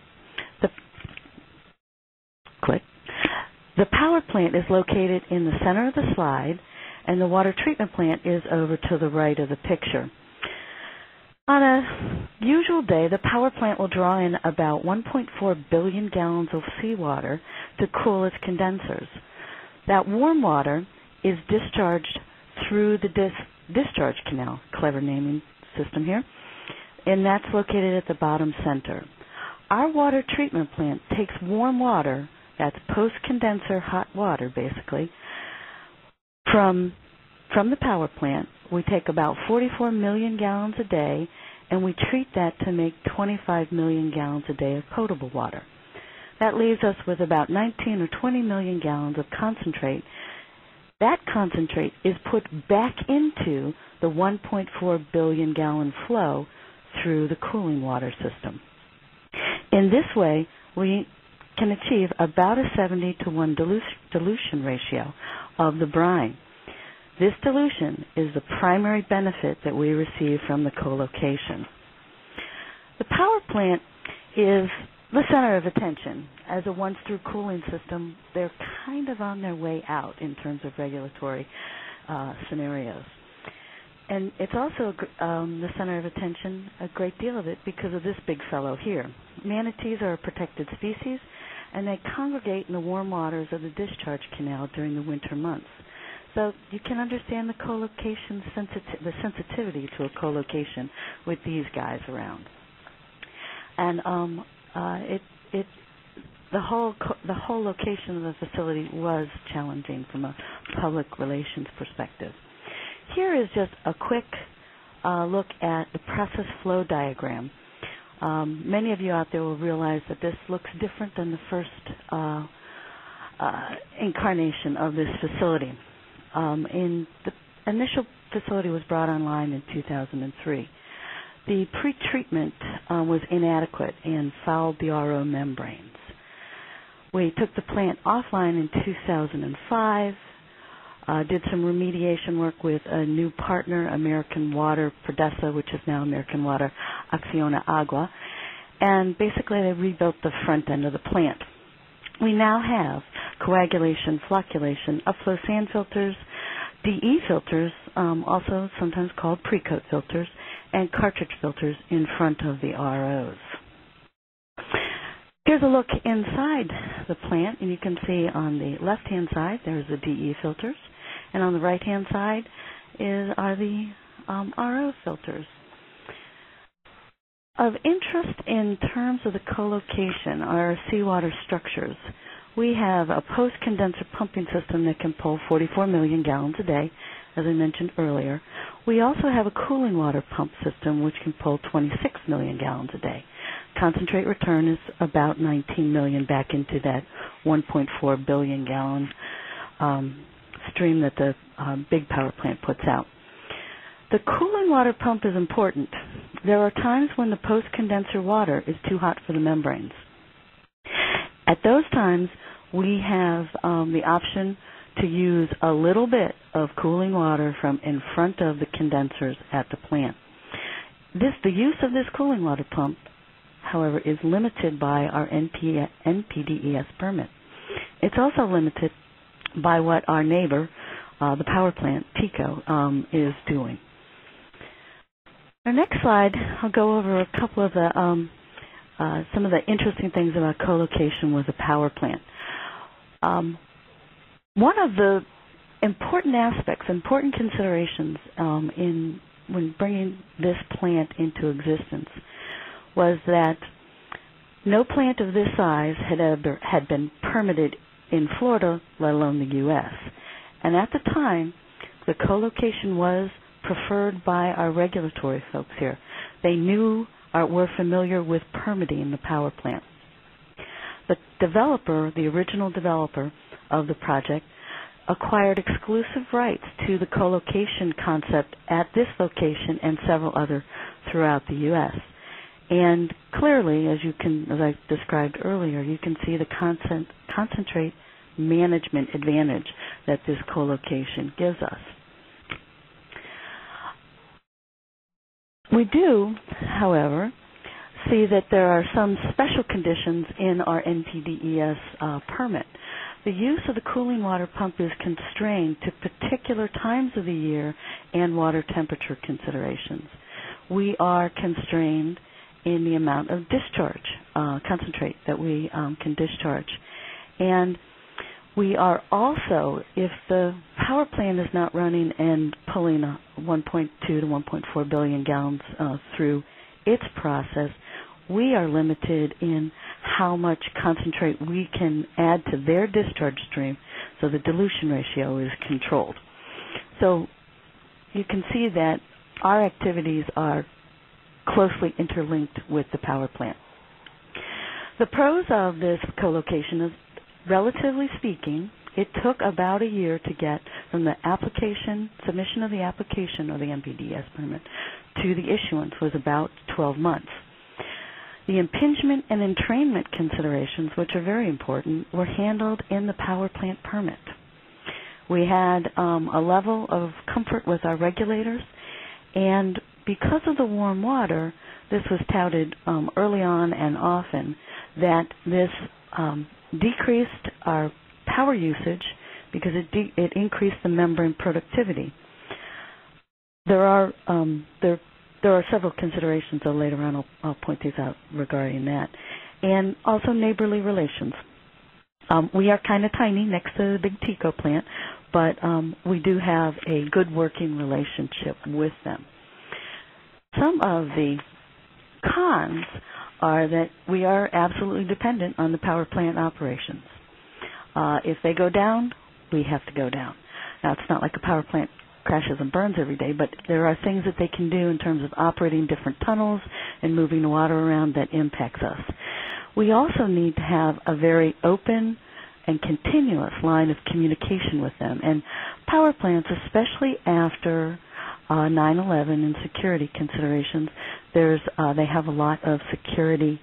The power plant is located in the center of the slide, and the water treatment plant is over to the right of the picture. On a usual day, the power plant will draw in about 1.4 billion gallons of seawater to cool its condensers. That warm water is discharged through the discharge canal, clever naming system here, and that's located at the bottom center. Our water treatment plant takes warm water, that's post-condenser hot water basically, from the power plant. We take about 44 million gallons a day, and we treat that to make 25 million gallons a day of potable water. That leaves us with about 19 or 20 million gallons of concentrate. That concentrate is put back into the 1.4 billion gallon flow through the cooling water system. In this way, we can achieve about a 70-to-1 dilution ratio of the brine. This dilution is the primary benefit that we receive from the co-location. The power plant is the center of attention. As a once-through cooling system, they're kind of on their way out in terms of regulatory scenarios. And it's also the center of attention, a great deal of it, because of this big fellow here. Manatees are a protected species, and they congregate in the warm waters of the discharge canal during the winter months. So you can understand the co-location the sensitivity to a co-location with these guys around. And the whole location of the facility was challenging from a public relations perspective. Here is just a quick look at the process flow diagram. Many of you out there will realize that this looks different than the first incarnation of this facility. The initial facility was brought online in 2003. The pretreatment was inadequate and fouled the RO membranes. We took the plant offline in 2005, did some remediation work with a new partner, American Water Prodessa, which is now American Water Acciona Agua, and basically they rebuilt the front end of the plant. We now have coagulation, flocculation, upflow sand filters, DE filters, also sometimes called pre-coat filters, and cartridge filters in front of the ROs. Here's a look inside the plant, and you can see on the left-hand side there's the DE filters, and on the right-hand side are the RO filters. Of interest in terms of the co-location are seawater structures. We have a post-condenser pumping system that can pull 44 million gallons a day, as I mentioned earlier. We also have a cooling water pump system which can pull 26 million gallons a day. Concentrate return is about 19 million back into that 1.4 billion gallon stream that the big power plant puts out. The cooling water pump is important. There are times when the post-condenser water is too hot for the membranes. At those times, we have the option to use a little bit of cooling water from in front of the condensers at the plant. The use of this cooling water pump, however, is limited by our NPDES permit. It's also limited by what our neighbor, the power plant, PECO, is doing. Our next slide, I'll go over a couple of the some of the interesting things about co-location with a power plant. One of the important aspects, important considerations when bringing this plant into existence was that no plant of this size had been permitted in Florida, let alone the U.S. And at the time, the co-location was preferred by our regulatory folks here. They were familiar with permitting the power plant. The developer, the original developer of the project, acquired exclusive rights to the co-location concept at this location and several other throughout the U.S. And clearly, as I described earlier, you can see the concentrate management advantage that this co-location gives us. We do, however, see that there are some special conditions in our NPDES permit. The use of the cooling water pump is constrained to particular times of the year and water temperature considerations. We are constrained in the amount of discharge, concentrate that we can discharge. And we are also, if the power plant is not running and pulling 1.2 to 1.4 billion gallons through its process, we are limited in how much concentrate we can add to their discharge stream, so the dilution ratio is controlled. So you can see that our activities are closely interlinked with the power plant. The pros of this co-location is, relatively speaking, it took about a year to get from the submission of the application or the NPDES permit to the issuance was about 12 months. The impingement and entrainment considerations, which are very important, were handled in the power plant permit. We had a level of comfort with our regulators, and because of the warm water, this was touted early on and often that this decreased our power usage because it increased the membrane productivity. There are several considerations, though later on I'll point these out regarding that. And also neighborly relations. We are kind of tiny next to the big TECO plant, but we do have a good working relationship with them. Some of the cons are that we are absolutely dependent on the power plant operations. If they go down, we have to go down. Now, it's not like a power plant crashes and burns every day, but there are things that they can do in terms of operating different tunnels and moving the water around that impacts us. We also need to have a very open and continuous line of communication with them. And power plants, especially after 9/11 and security considerations, they have a lot of security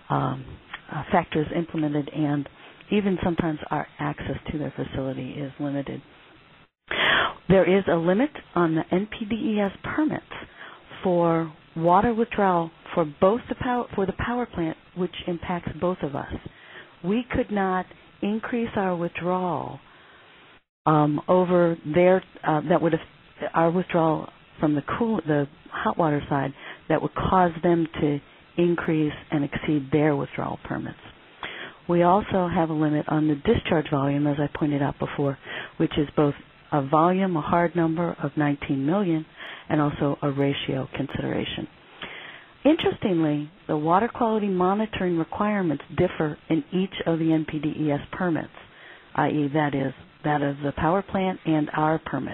factors implemented, and even sometimes our access to their facility is limited. There is a limit on the NPDES permits for water withdrawal for the power plant, which impacts both of us. We could not increase our withdrawal over that would our withdrawal from the hot water side that would cause them to increase and exceed their withdrawal permits. We also have a limit on the discharge volume, as I pointed out before, which is both a volume, a hard number of 19 million, and also a ratio consideration. Interestingly, the water quality monitoring requirements differ in each of the NPDES permits, i.e. that is the power plant and our permit.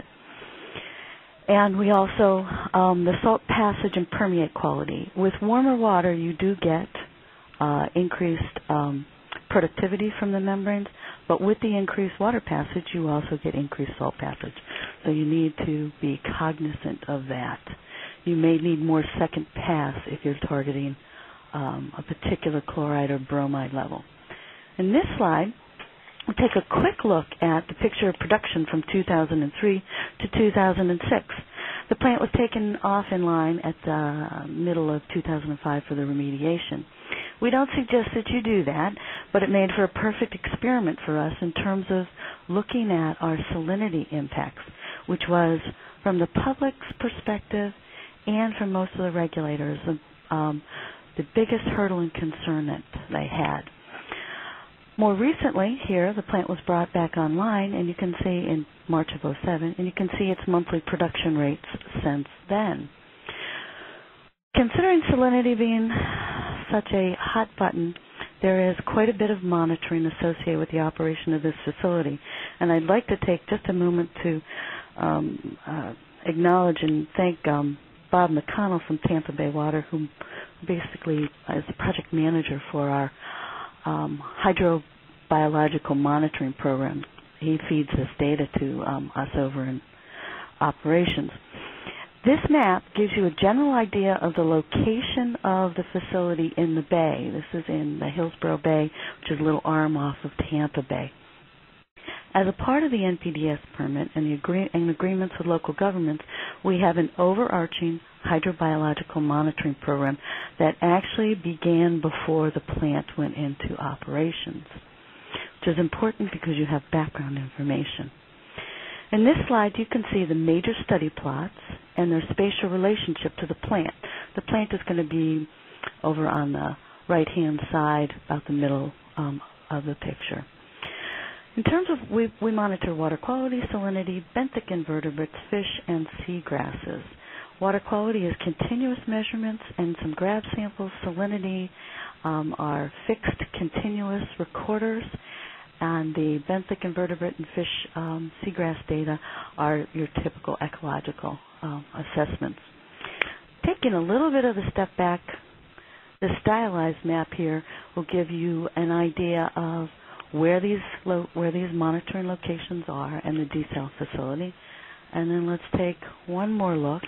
And we also, the salt passage and permeate quality. With warmer water, you do get increased productivity from the membranes, but with the increased water passage, you also get increased salt passage. So you need to be cognizant of that. You may need more second pass if you're targeting a particular chloride or bromide level. In this slide, we'll take a quick look at the picture of production from 2003 to 2006. The plant was taken off in line at the middle of 2005 for the remediation. We don't suggest that you do that, but it made for a perfect experiment for us in terms of looking at our salinity impacts, which was, from the public's perspective and from most of the regulators, the biggest hurdle and concern that they had. More recently, here, the plant was brought back online, and you can see in March of 2007, and you can see its monthly production rates since then. Considering salinity being such a hot button, there is quite a bit of monitoring associated with the operation of this facility, and I'd like to take just a moment to acknowledge and thank Bob McConnell from Tampa Bay Water, who basically is the project manager for our hydrobiological monitoring program. He feeds this data to us over in operations. This map gives you a general idea of the location of the facility in the bay. This is in the Hillsborough Bay, which is a little arm off of Tampa Bay. As a part of the NPDES permit and the agreements with local governments, we have an overarching hydrobiological monitoring program that actually began before the plant went into operations, which is important because you have background information. In this slide, you can see the major study plots and their spatial relationship to the plant. The plant is going to be over on the right-hand side, about the middle of the picture. In terms of, we monitor water quality, salinity, benthic invertebrates, fish, and seagrasses. Water quality is continuous measurements and some grab samples. Salinity are fixed continuous recorders, and the benthic invertebrate and fish seagrass data are your typical ecological assessments. Taking a little bit of a step back, the stylized map here will give you an idea of where these monitoring locations are and the desal facility. And then let's take one more look.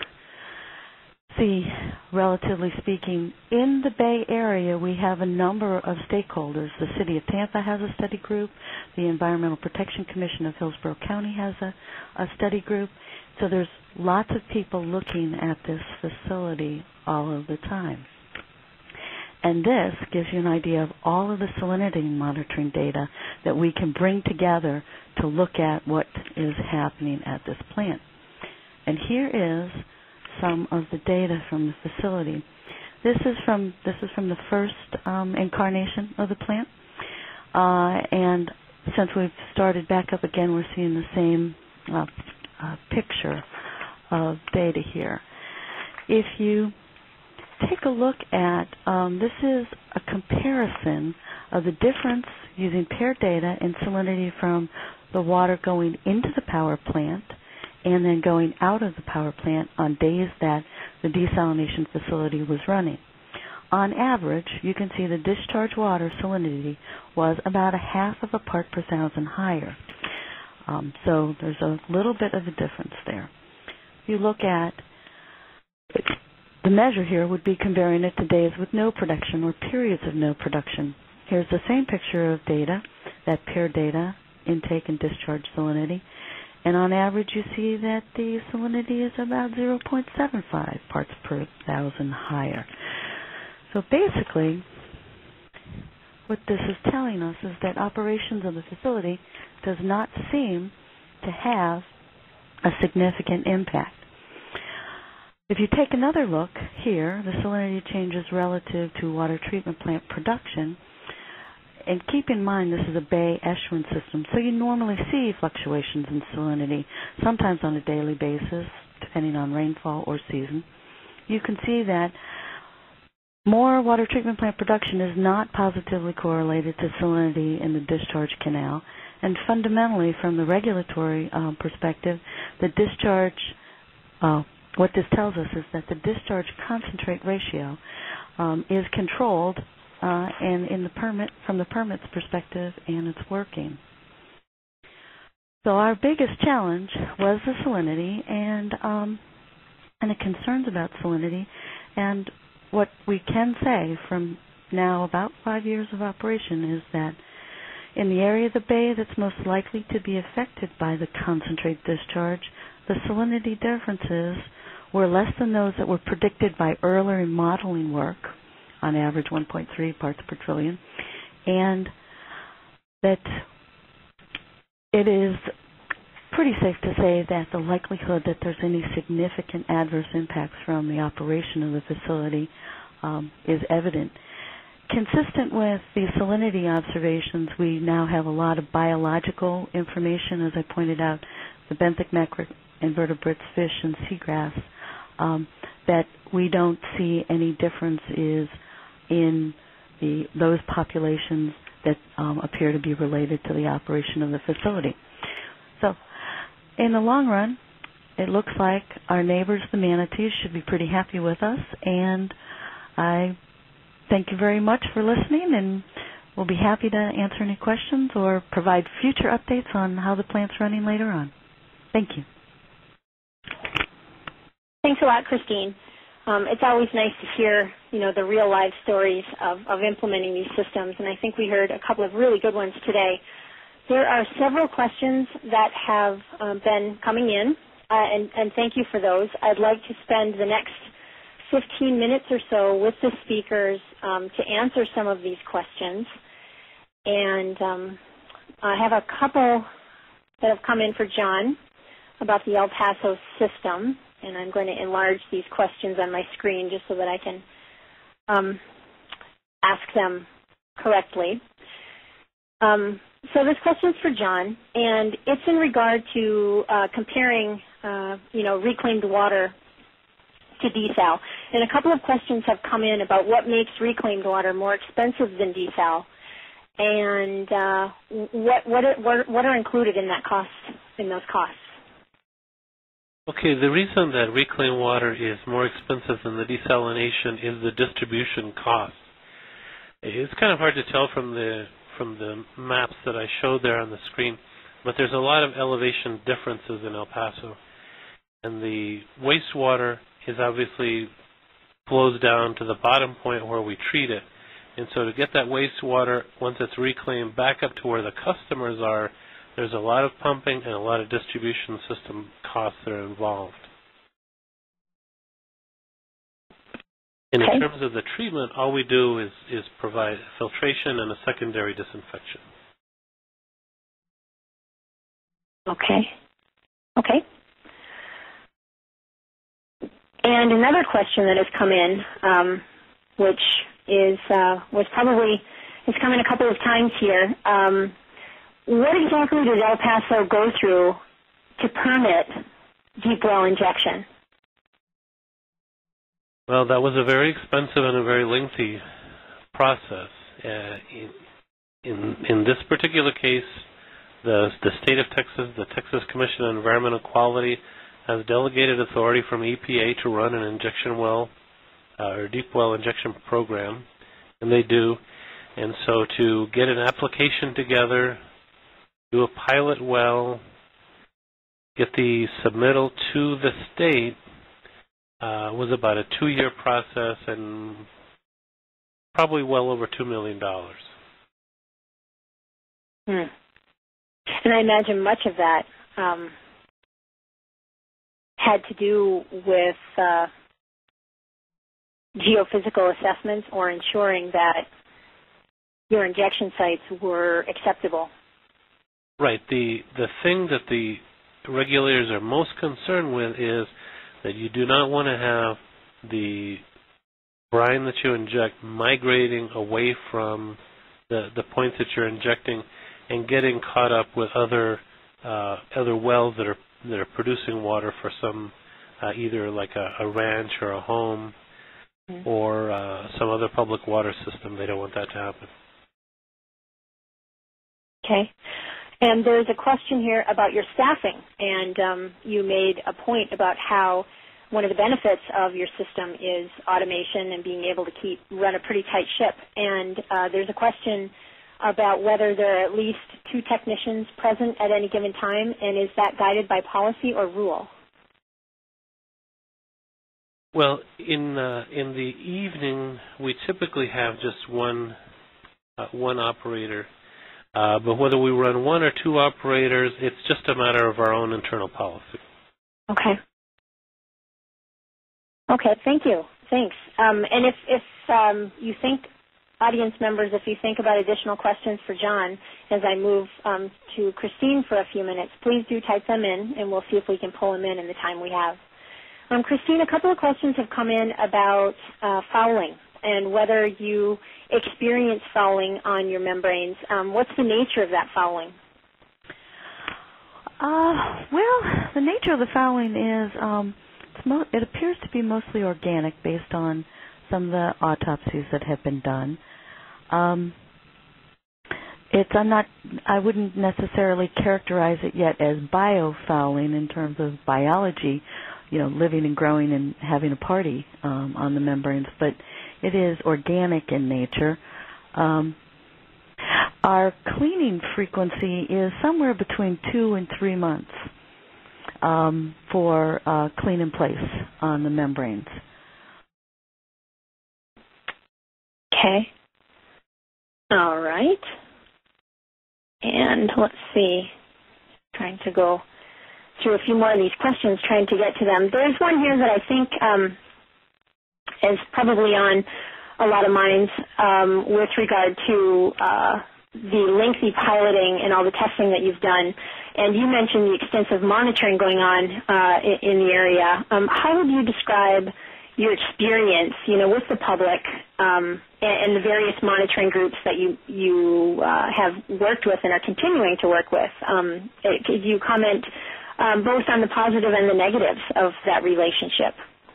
See, relatively speaking, in the Bay Area, we have a number of stakeholders. The City of Tampa has a study group. The Environmental Protection Commission of Hillsborough County has a study group. So there's lots of people looking at this facility all of the time. And this gives you an idea of all of the salinity monitoring data that we can bring together to look at what is happening at this plant. And here is some of the data from the facility. This is from the first incarnation of the plant, and since we've started back up again, we're seeing the same picture of data here. If you take a look at, this is a comparison of the difference using paired data in salinity from the water going into the power plant and then going out of the power plant on days that the desalination facility was running. On average, you can see the discharge water salinity was about 1/2 of a part per thousand higher. So there's a little bit of a difference there. If you look at the measure here, would be comparing it to days with no production or periods of no production. Here's the same picture of data, that paired data, intake and discharge salinity. And on average, you see that the salinity is about 0.75 parts per thousand higher. So basically, what this is telling us is that operations of the facility does not seem to have a significant impact. If you take another look here, the salinity changes relative to water treatment plant production, and keep in mind this is a bay estuarine system, so you normally see fluctuations in salinity, sometimes on a daily basis, depending on rainfall or season. You can see that more water treatment plant production is not positively correlated to salinity in the discharge canal, and fundamentally, from the regulatory perspective, the discharge, what this tells us is that the discharge concentrate ratio is controlled and in the permit, from the permit's perspective, and it's working. So our biggest challenge was the salinity and the concerns about salinity. And what we can say from now about 5 years of operation is that in the area of the bay that's most likely to be affected by the concentrate discharge, the salinity differences were less than those that were predicted by earlier modeling work, on average 1.3 parts per trillion, and that it is pretty safe to say that the likelihood that there's any significant adverse impacts from the operation of the facility is evident. Consistent with the salinity observations, we now have a lot of biological information, as I pointed out, the benthic macroinvertebrates, fish, and seagrass, that we don't see any differences in those populations that appear to be related to the operation of the facility. So, in the long run, it looks like our neighbors, the manatees, should be pretty happy with us, and I thank you very much for listening, and we'll be happy to answer any questions or provide future updates on how the plant's running later on. Thank you. Thanks a lot, Christine. It's always nice to hear, the real life stories of implementing these systems, and I think we heard a couple of really good ones today. There are several questions that have been coming in, and thank you for those. I'd like to spend the next 15 minutes or so with the speakers to answer some of these questions. And I have a couple that have come in for John about the El Paso system, and I'm going to enlarge these questions on my screen just so that I can ask them correctly. So this question's for John, and it's in regard to comparing, reclaimed water to desal. And a couple of questions have come in about what makes reclaimed water more expensive than desal, and what are included in that cost, in those costs. Okay, the reason that reclaimed water is more expensive than the desalination is the distribution cost. It's kind of hard to tell from the maps that I showed there on the screen, but there's a lot of elevation differences in El Paso. And the wastewater is obviously flows down to the bottom point where we treat it. And so to get that wastewater, once it's reclaimed, back up to where the customers are, there's a lot of pumping and a lot of distribution system costs that are involved. And in terms of the treatment, all we do is provide filtration and a secondary disinfection. Okay. And another question that has come in, which is it's come in a couple of times here. What exactly does El Paso go through to permit deep well injection? Well, that was a very expensive and a very lengthy process. In this particular case, the state of Texas, the Texas Commission on Environmental Quality, has delegated authority from EPA to run an injection well or deep well injection program, and they do. And so to get an application together, do a pilot well, get the submittal to the state, was about a 2-year process and probably well over $2 million. And I imagine much of that had to do with geophysical assessments or ensuring that your injection sites were acceptable. Right. The thing that the regulators are most concerned with is that you do not want to have the brine that you inject migrating away from the points that you're injecting and getting caught up with other wells that are producing water for some either like a ranch or a home or some other public water system. They don't want that to happen. Okay. And there's a question here about your staffing, and you made a point about how one of the benefits of your system is automation and being able to run a pretty tight ship. And there's a question about whether there are at least 2 technicians present at any given time, and is that guided by policy or rule? Well, in the evening, we typically have just one operator. But whether we run 1 or 2 operators, it's just a matter of our own internal policy. Okay. Okay, thank you. Thanks. And if you think, audience members, if you think about additional questions for John as I move to Christine for a few minutes, please do type them in, and we'll see if we can pull them in the time we have. Christine, a couple of questions have come in about fouling and whether you experience fouling on your membranes. What's the nature of that fouling? Well, the nature of the fouling is it appears to be mostly organic based on some of the autopsies that have been done. I wouldn't necessarily characterize it yet as biofouling in terms of biology, living and growing and having a party on the membranes, but it is organic in nature. Our cleaning frequency is somewhere between 2 and 3 months for clean in place on the membranes. Okay. All right. And let's see. Trying to go through a few more of these questions, trying to get to them. There's one here that I think is probably on a lot of minds with regard to the lengthy piloting and all the testing that you've done. And you mentioned the extensive monitoring going on in the area. How would you describe your experience, with the public and the various monitoring groups that you have worked with and are continuing to work with? Could you comment both on the positive and the negatives of that relationship?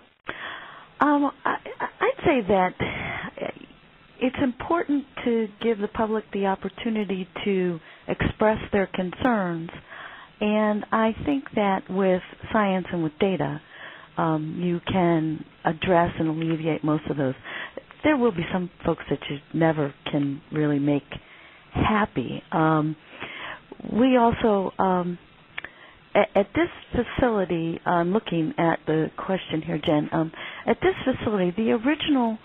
I'd say that it's important to give the public the opportunity to express their concerns, and I think that with science and with data, you can address and alleviate most of those. There will be some folks that you never can really make happy. We also, at this facility, I'm looking at the question here, Jen. At this facility, the original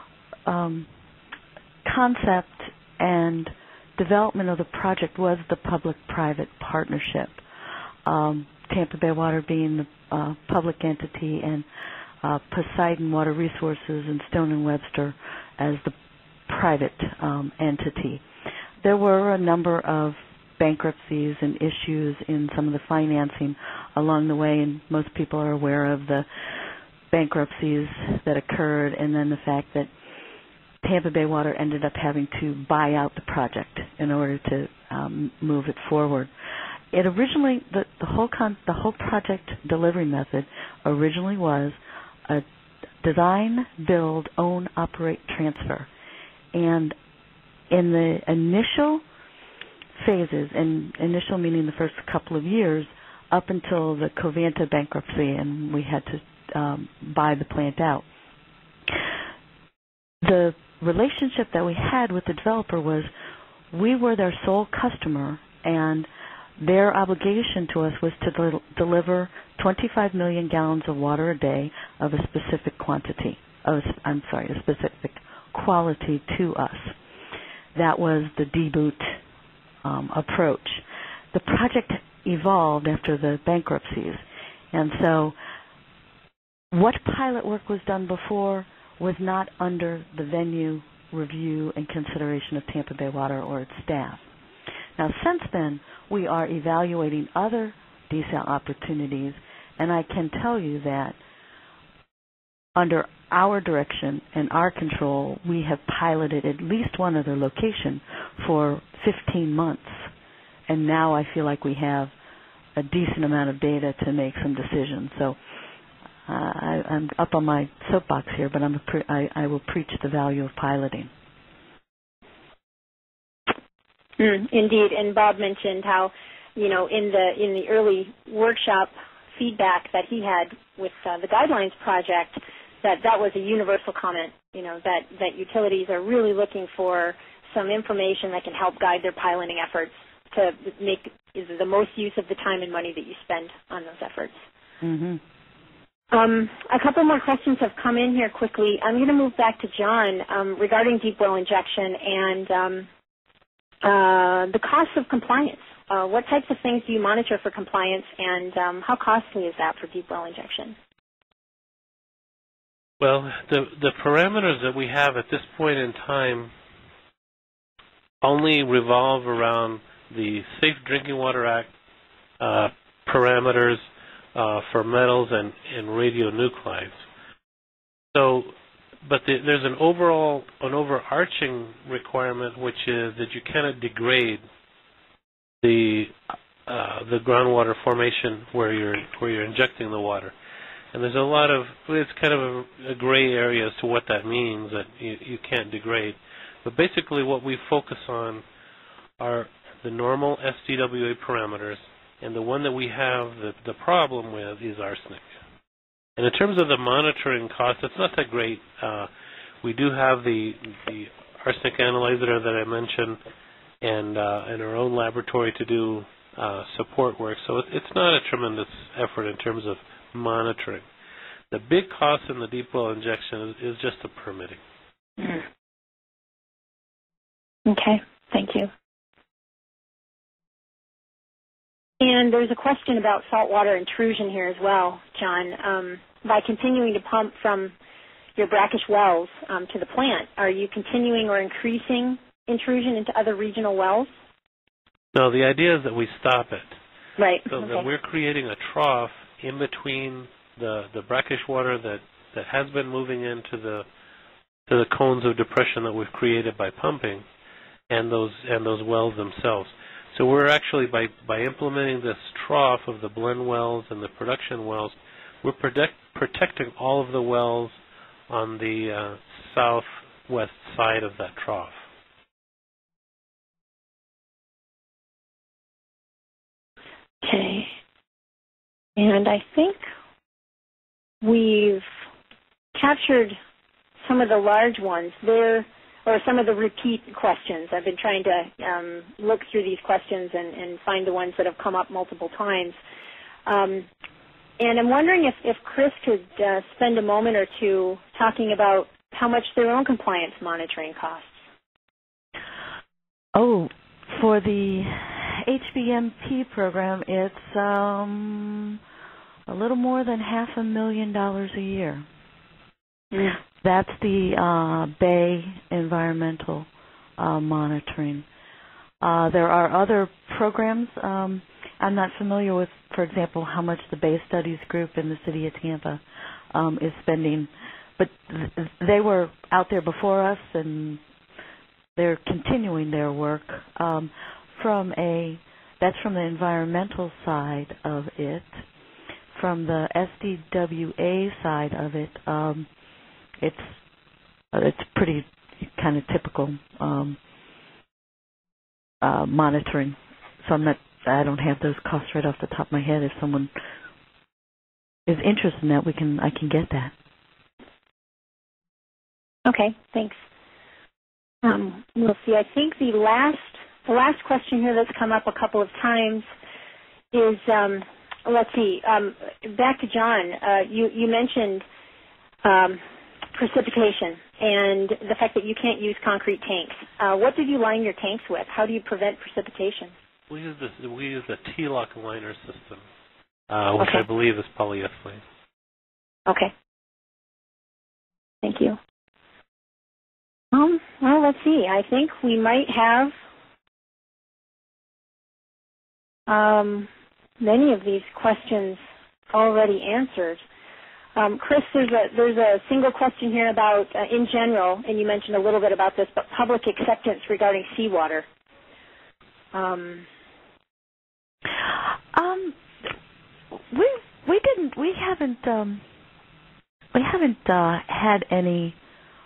concept and development of the project was the public-private partnership. Tampa Bay Water being the public entity and Poseidon Water Resources and Stone & Webster as the private entity. There were a number of bankruptcies and issues in some of the financing along the way, and most people are aware of the bankruptcies that occurred, and then the fact that Tampa Bay Water ended up having to buy out the project in order to move it forward. It originally, the whole project delivery method originally was a design, build, own, operate, transfer. And in the initial phases, and initial meaning the first couple of years, up until the Covanta bankruptcy and we had to buy the plant out, the relationship that we had with the developer was we were their sole customer, and their obligation to us was to deliver 25 million gallons of water a day of a specific quantity, a specific quality to us. That was the deboot approach. The project evolved after the bankruptcies, and so what pilot work was done before was not under the venue review and consideration of Tampa Bay Water or its staff. Now, since then, we are evaluating other desal opportunities, and I can tell you that under our direction and our control, we have piloted at least one other location for 15 months, and now I feel like we have a decent amount of data to make some decisions. So I'm up on my soapbox here, but I will preach the value of piloting. Indeed, and Bob mentioned how, in the early workshop feedback that he had with the Guidelines project, that was a universal comment, that utilities are really looking for some information that can help guide their piloting efforts to make the most use of the time and money that you spend on those efforts. Mm-hmm. A couple more questions have come in here quickly. I'm going to move back to John regarding deep well injection and the cost of compliance. What types of things do you monitor for compliance, and how costly is that for deep well injection? Well, the parameters that we have at this point in time only revolve around the Safe Drinking Water Act parameters for metals and radionuclides. So, but there's an overarching requirement, which is that you cannot degrade the groundwater formation where you're injecting the water. And there's it's kind of a gray area as to what that means, that you can't degrade. But basically what we focus on are the normal SDWA parameters, and the one that we have the problem with is arsenic. And in terms of the monitoring cost, it's not that great. We do have the arsenic analyzer that I mentioned, and our own laboratory to do support work. So it's not a tremendous effort in terms of monitoring. The big cost in the deep well injection is just the permitting. Okay, thank you. And there's a question about saltwater intrusion here as well, John. By continuing to pump from your Brackish wells to the plant, are you continuing or increasing intrusion into other regional wells? No, the idea is that we stop it. Right. So that we're creating a trough in between the brackish water that has been moving into the cones of depression that we've created by pumping, and those wells themselves. So we're actually, by implementing this trough of the blend wells and the production wells, we're protecting all of the wells on the southwest side of that trough. Okay. And I think we've captured some of the large ones there, or some of the repeat questions. I've been trying to look through these questions and find the ones that have come up multiple times. And I'm wondering if Chris could spend a moment or two talking about how much their own compliance monitoring costs. Oh, for the HBMP program, it's a little more than $500,000 a year. Mm. That's the Bay environmental monitoring. There are other programs. I'm not familiar with, for example, how much the Bay Studies Group in the city of Tampa is spending, but they were out there before us, and they're continuing their work. That's from the environmental side of it. From the SDWA side of it, it's pretty kind of typical monitoring. So I don't have those costs right off the top of my head. If someone is interested in that, I can get that. Okay, thanks. We'll see. I think the last question here that's come up a couple of times is, let's see, back to John. You mentioned precipitation and the fact that you can't use concrete tanks. What did you line your tanks with? How do you prevent precipitation? We use the T-lock liner system, which I believe is polyethylene. Okay. Thank you. Well, let's see. I think we might have many of these questions already answered. Chris, there's a single question here about, in general, and you mentioned a little bit about this, but public acceptance regarding seawater. We haven't had any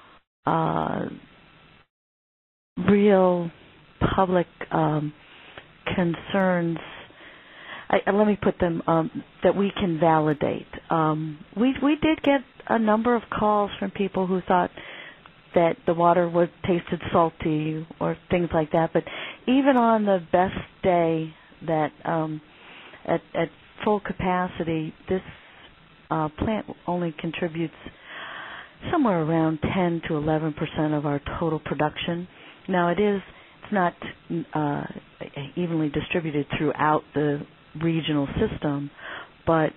real public concerns. Let me put them that we can validate. We did get a number of calls from people who thought that the water tasted salty or things like that. But even on the best day, that at full capacity, this plant only contributes somewhere around 10 to 11% of our total production. Now it's not evenly distributed throughout the regional system, but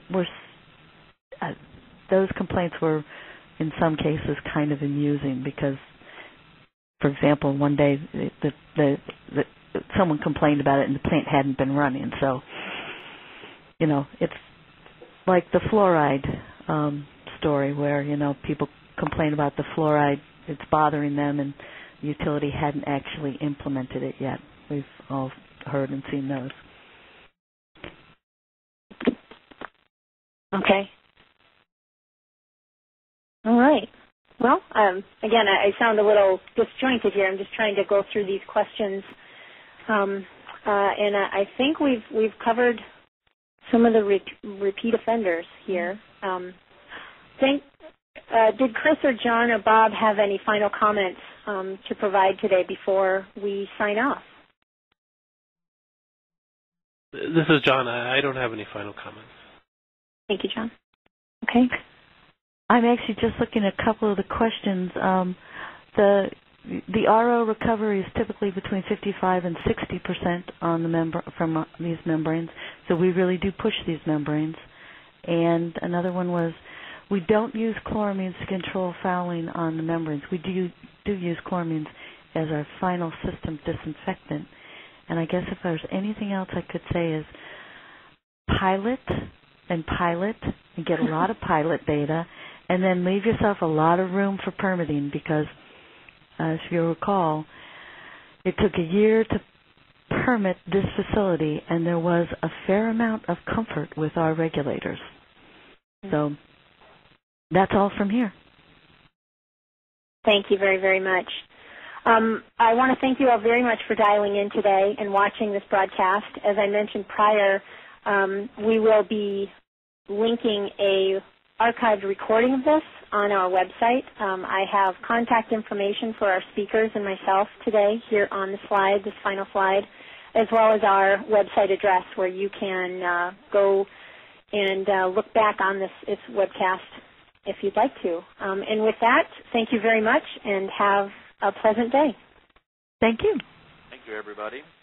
those complaints were in some cases kind of amusing because, for example, one day someone complained about it and the plant hadn't been running. So, it's like the fluoride story where, people complain about the fluoride, it's bothering them, and the utility hadn't actually implemented it yet. We've all heard and seen those. Okay. All right. Well, again, I sound a little disjointed here. I'm just trying to go through these questions, and I think we've covered some of the repeat offenders here. Did Chris or John or Bob have any final comments to provide today before we sign off? This is John. I don't have any final comments. Thank you, John. Okay. I'm actually just looking at a couple of the questions. The RO recovery is typically between 55 and 60% on from these membranes, so we really do push these membranes. And another one was, we don't use chloramines to control fouling on the membranes. We do use chloramines as our final system disinfectant. And I guess if there's anything else I could say is pilot and get a lot of pilot data, and then leave yourself a lot of room for permitting because, as you recall, it took a year to permit this facility, and there was a fair amount of comfort with our regulators. So that's all from here. Thank you very, very much. I want to thank you all very much for dialing in today and watching this broadcast. As I mentioned prior, we will be linking a archived recording of this on our website. I have contact information for our speakers and myself today here on the slide, this final slide, as well as our website address where you can go and look back on this webcast if you'd like to. And with that, thank you very much and have a pleasant day. Thank you. Thank you, everybody.